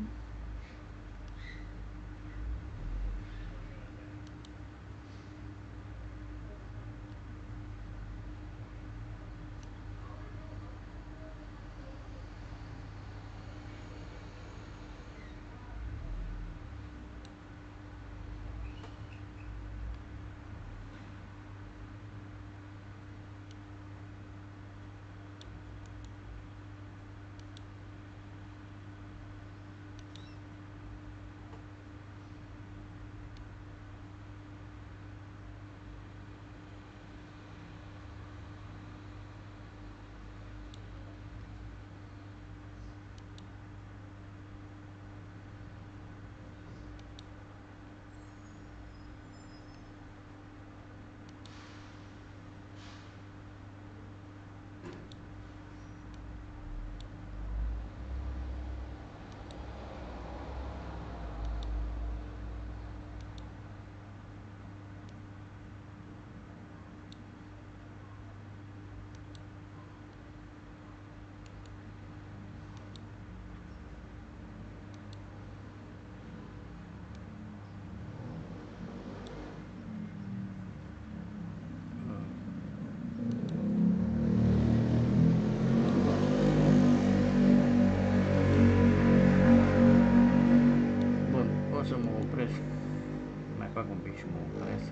Fac un pic și mă opresc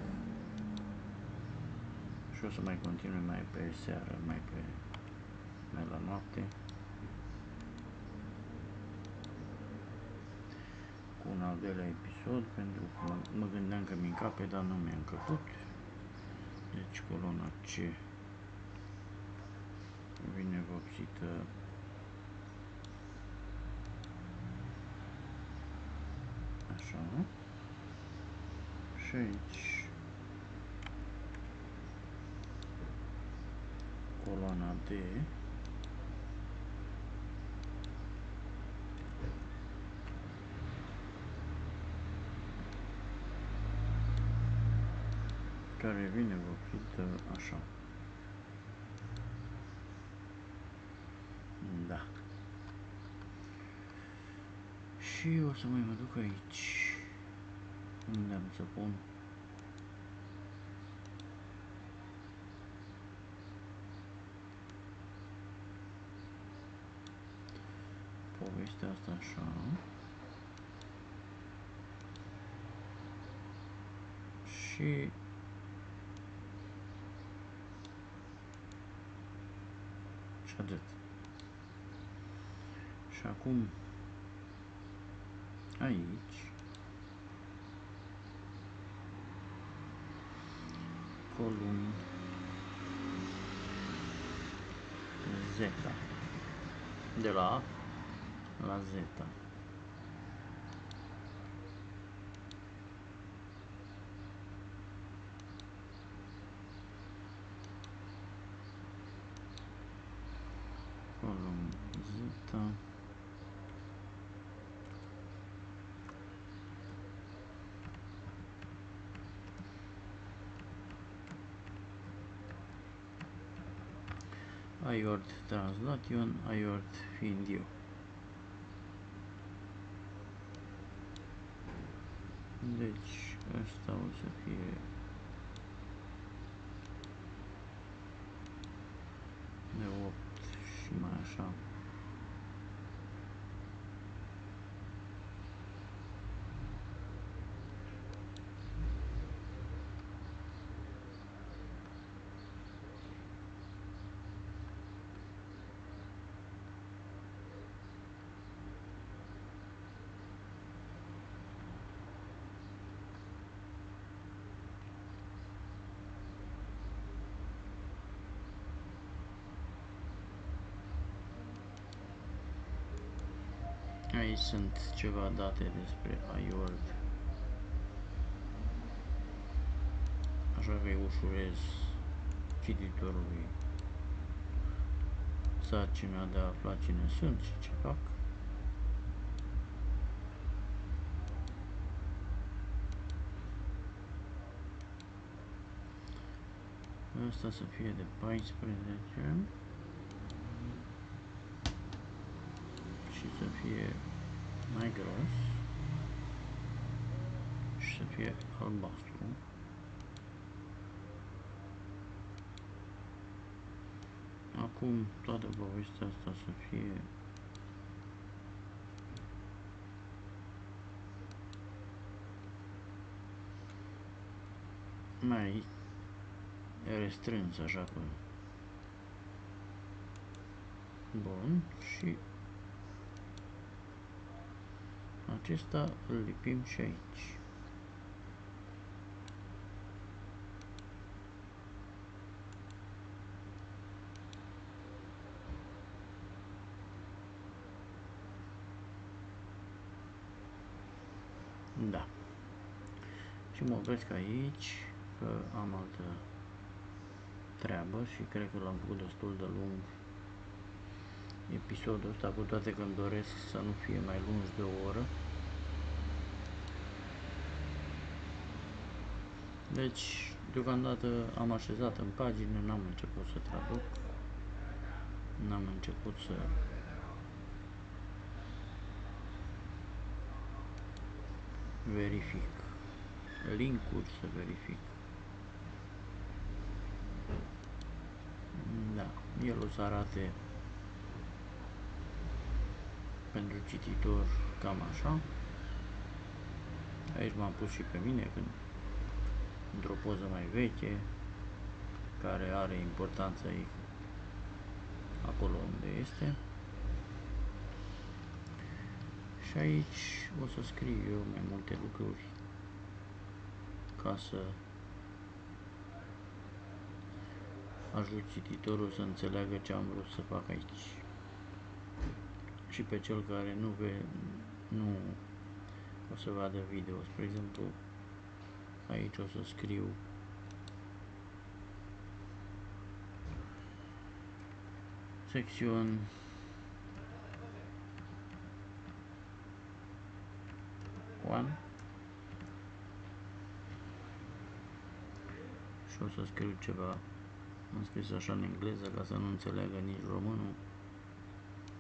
și o să mai continui mai pe seară, mai pe mai la noapte cu un al doilea episod, pentru că mă, mă gândeam că mi încape, dar nu mi-a încăput. Deci coloana C vine vopsită așa și aici coloana D care vine vopsită așa. Da. Și o să mai mă duc aici Unde am să pun? Povestea asta așa. Și și atât. Și acum aici column zeta, de la A la zeta. Column zeta. Aiord translation, aiord fiind eu. Deci ăsta o să fie de opt și mai așa. Aici sunt ceva date despre aiord, așa că îi ușurez cititorului sarcina de a afla cine sunt și ce fac. Asta să fie de paisprezece și să fie mai gros și să fie albastru. Acum toată povestea asta să fie mai restrâns, așa că bun, și acesta îl lipim și aici. Da. Și mă opresc aici, că am altă treabă și cred că l-am făcut destul de lung episodul ăsta, cu toate că îmi doresc să nu fie mai lung de o oră. Deci, deocamdată am așezat în pagină, n-am început să traduc, n-am început să verific linkuri, să verific. Da, el o să arate pentru cititor cam așa. Aici m-am pus și pe mine când într-o poză mai veche, care are importanța ei acolo unde este. Și aici o să scriu eu mai multe lucruri ca să ajut cititorul să înțeleagă ce am vrut să fac aici. Și pe cel care nu, ve, nu o să vadă video, spre exemplu, aici o să scriu section one și o să scriu ceva, am scris așa în engleză ca să nu înțeleagă nici românul,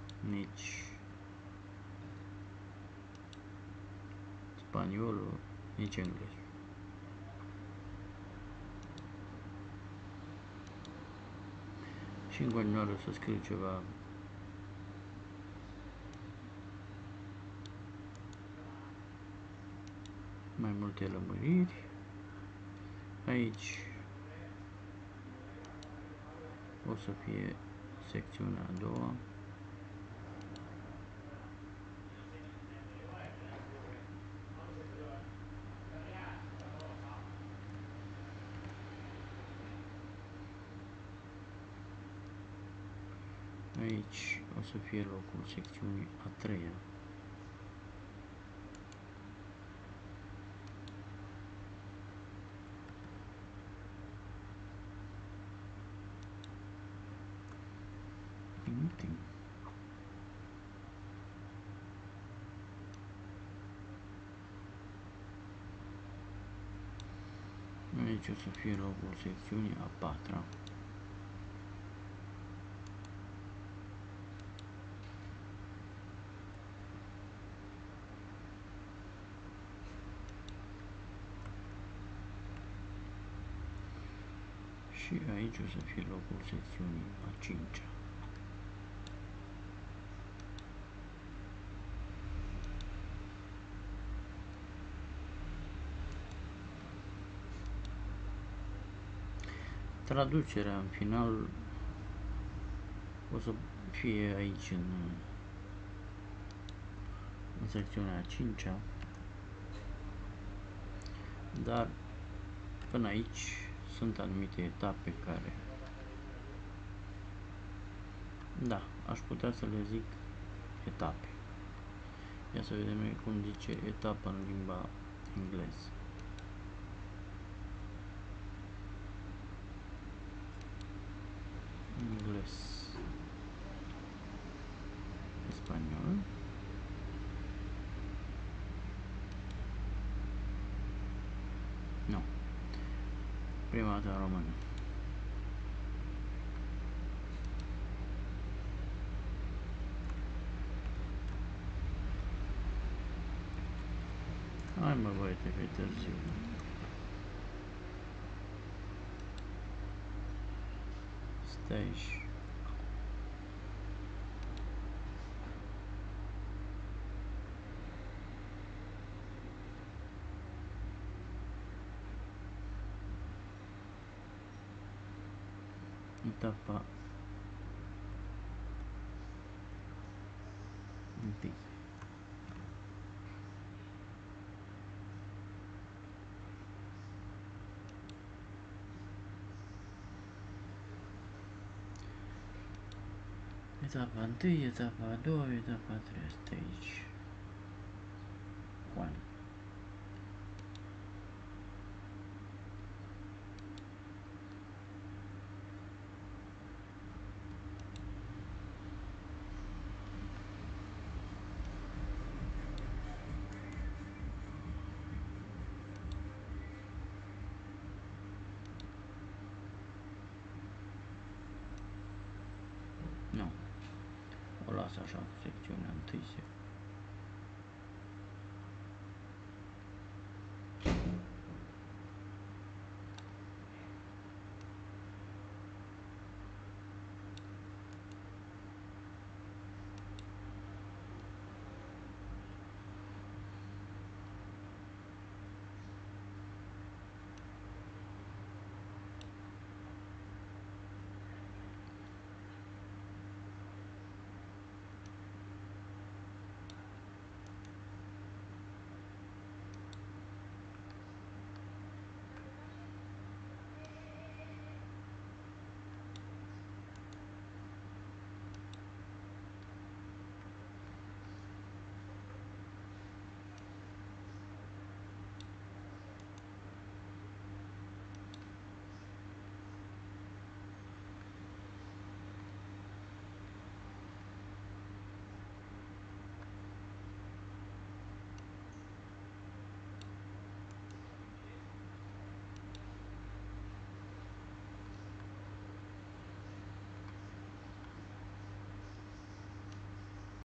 nici spaniolul, nici engleză. Și în continuare o să scriu ceva mai multe lămuriri. Aici o să fie secțiunea a doua. Aici o să fie locul secțiunii a treia. Ting. Aici o să fie locul secțiunii a patra. Și aici o să fie locul secțiunii a cincea. Traducerea în final o să fie aici în, în secțiunea a cincea, dar până aici sunt anumite etape care, da, aș putea să le zic etape. Ia să vedem cum zice etapa în limba engleză. Englez, spaniol, nu, prima dată română. Hai mă băiete, că e târziu. Stai aici. Etapa întâi. Etapa întâi, etapa a doua, etapa a treia. Stai aici. Juan. Nu. O las așa cu secțiunea întâi.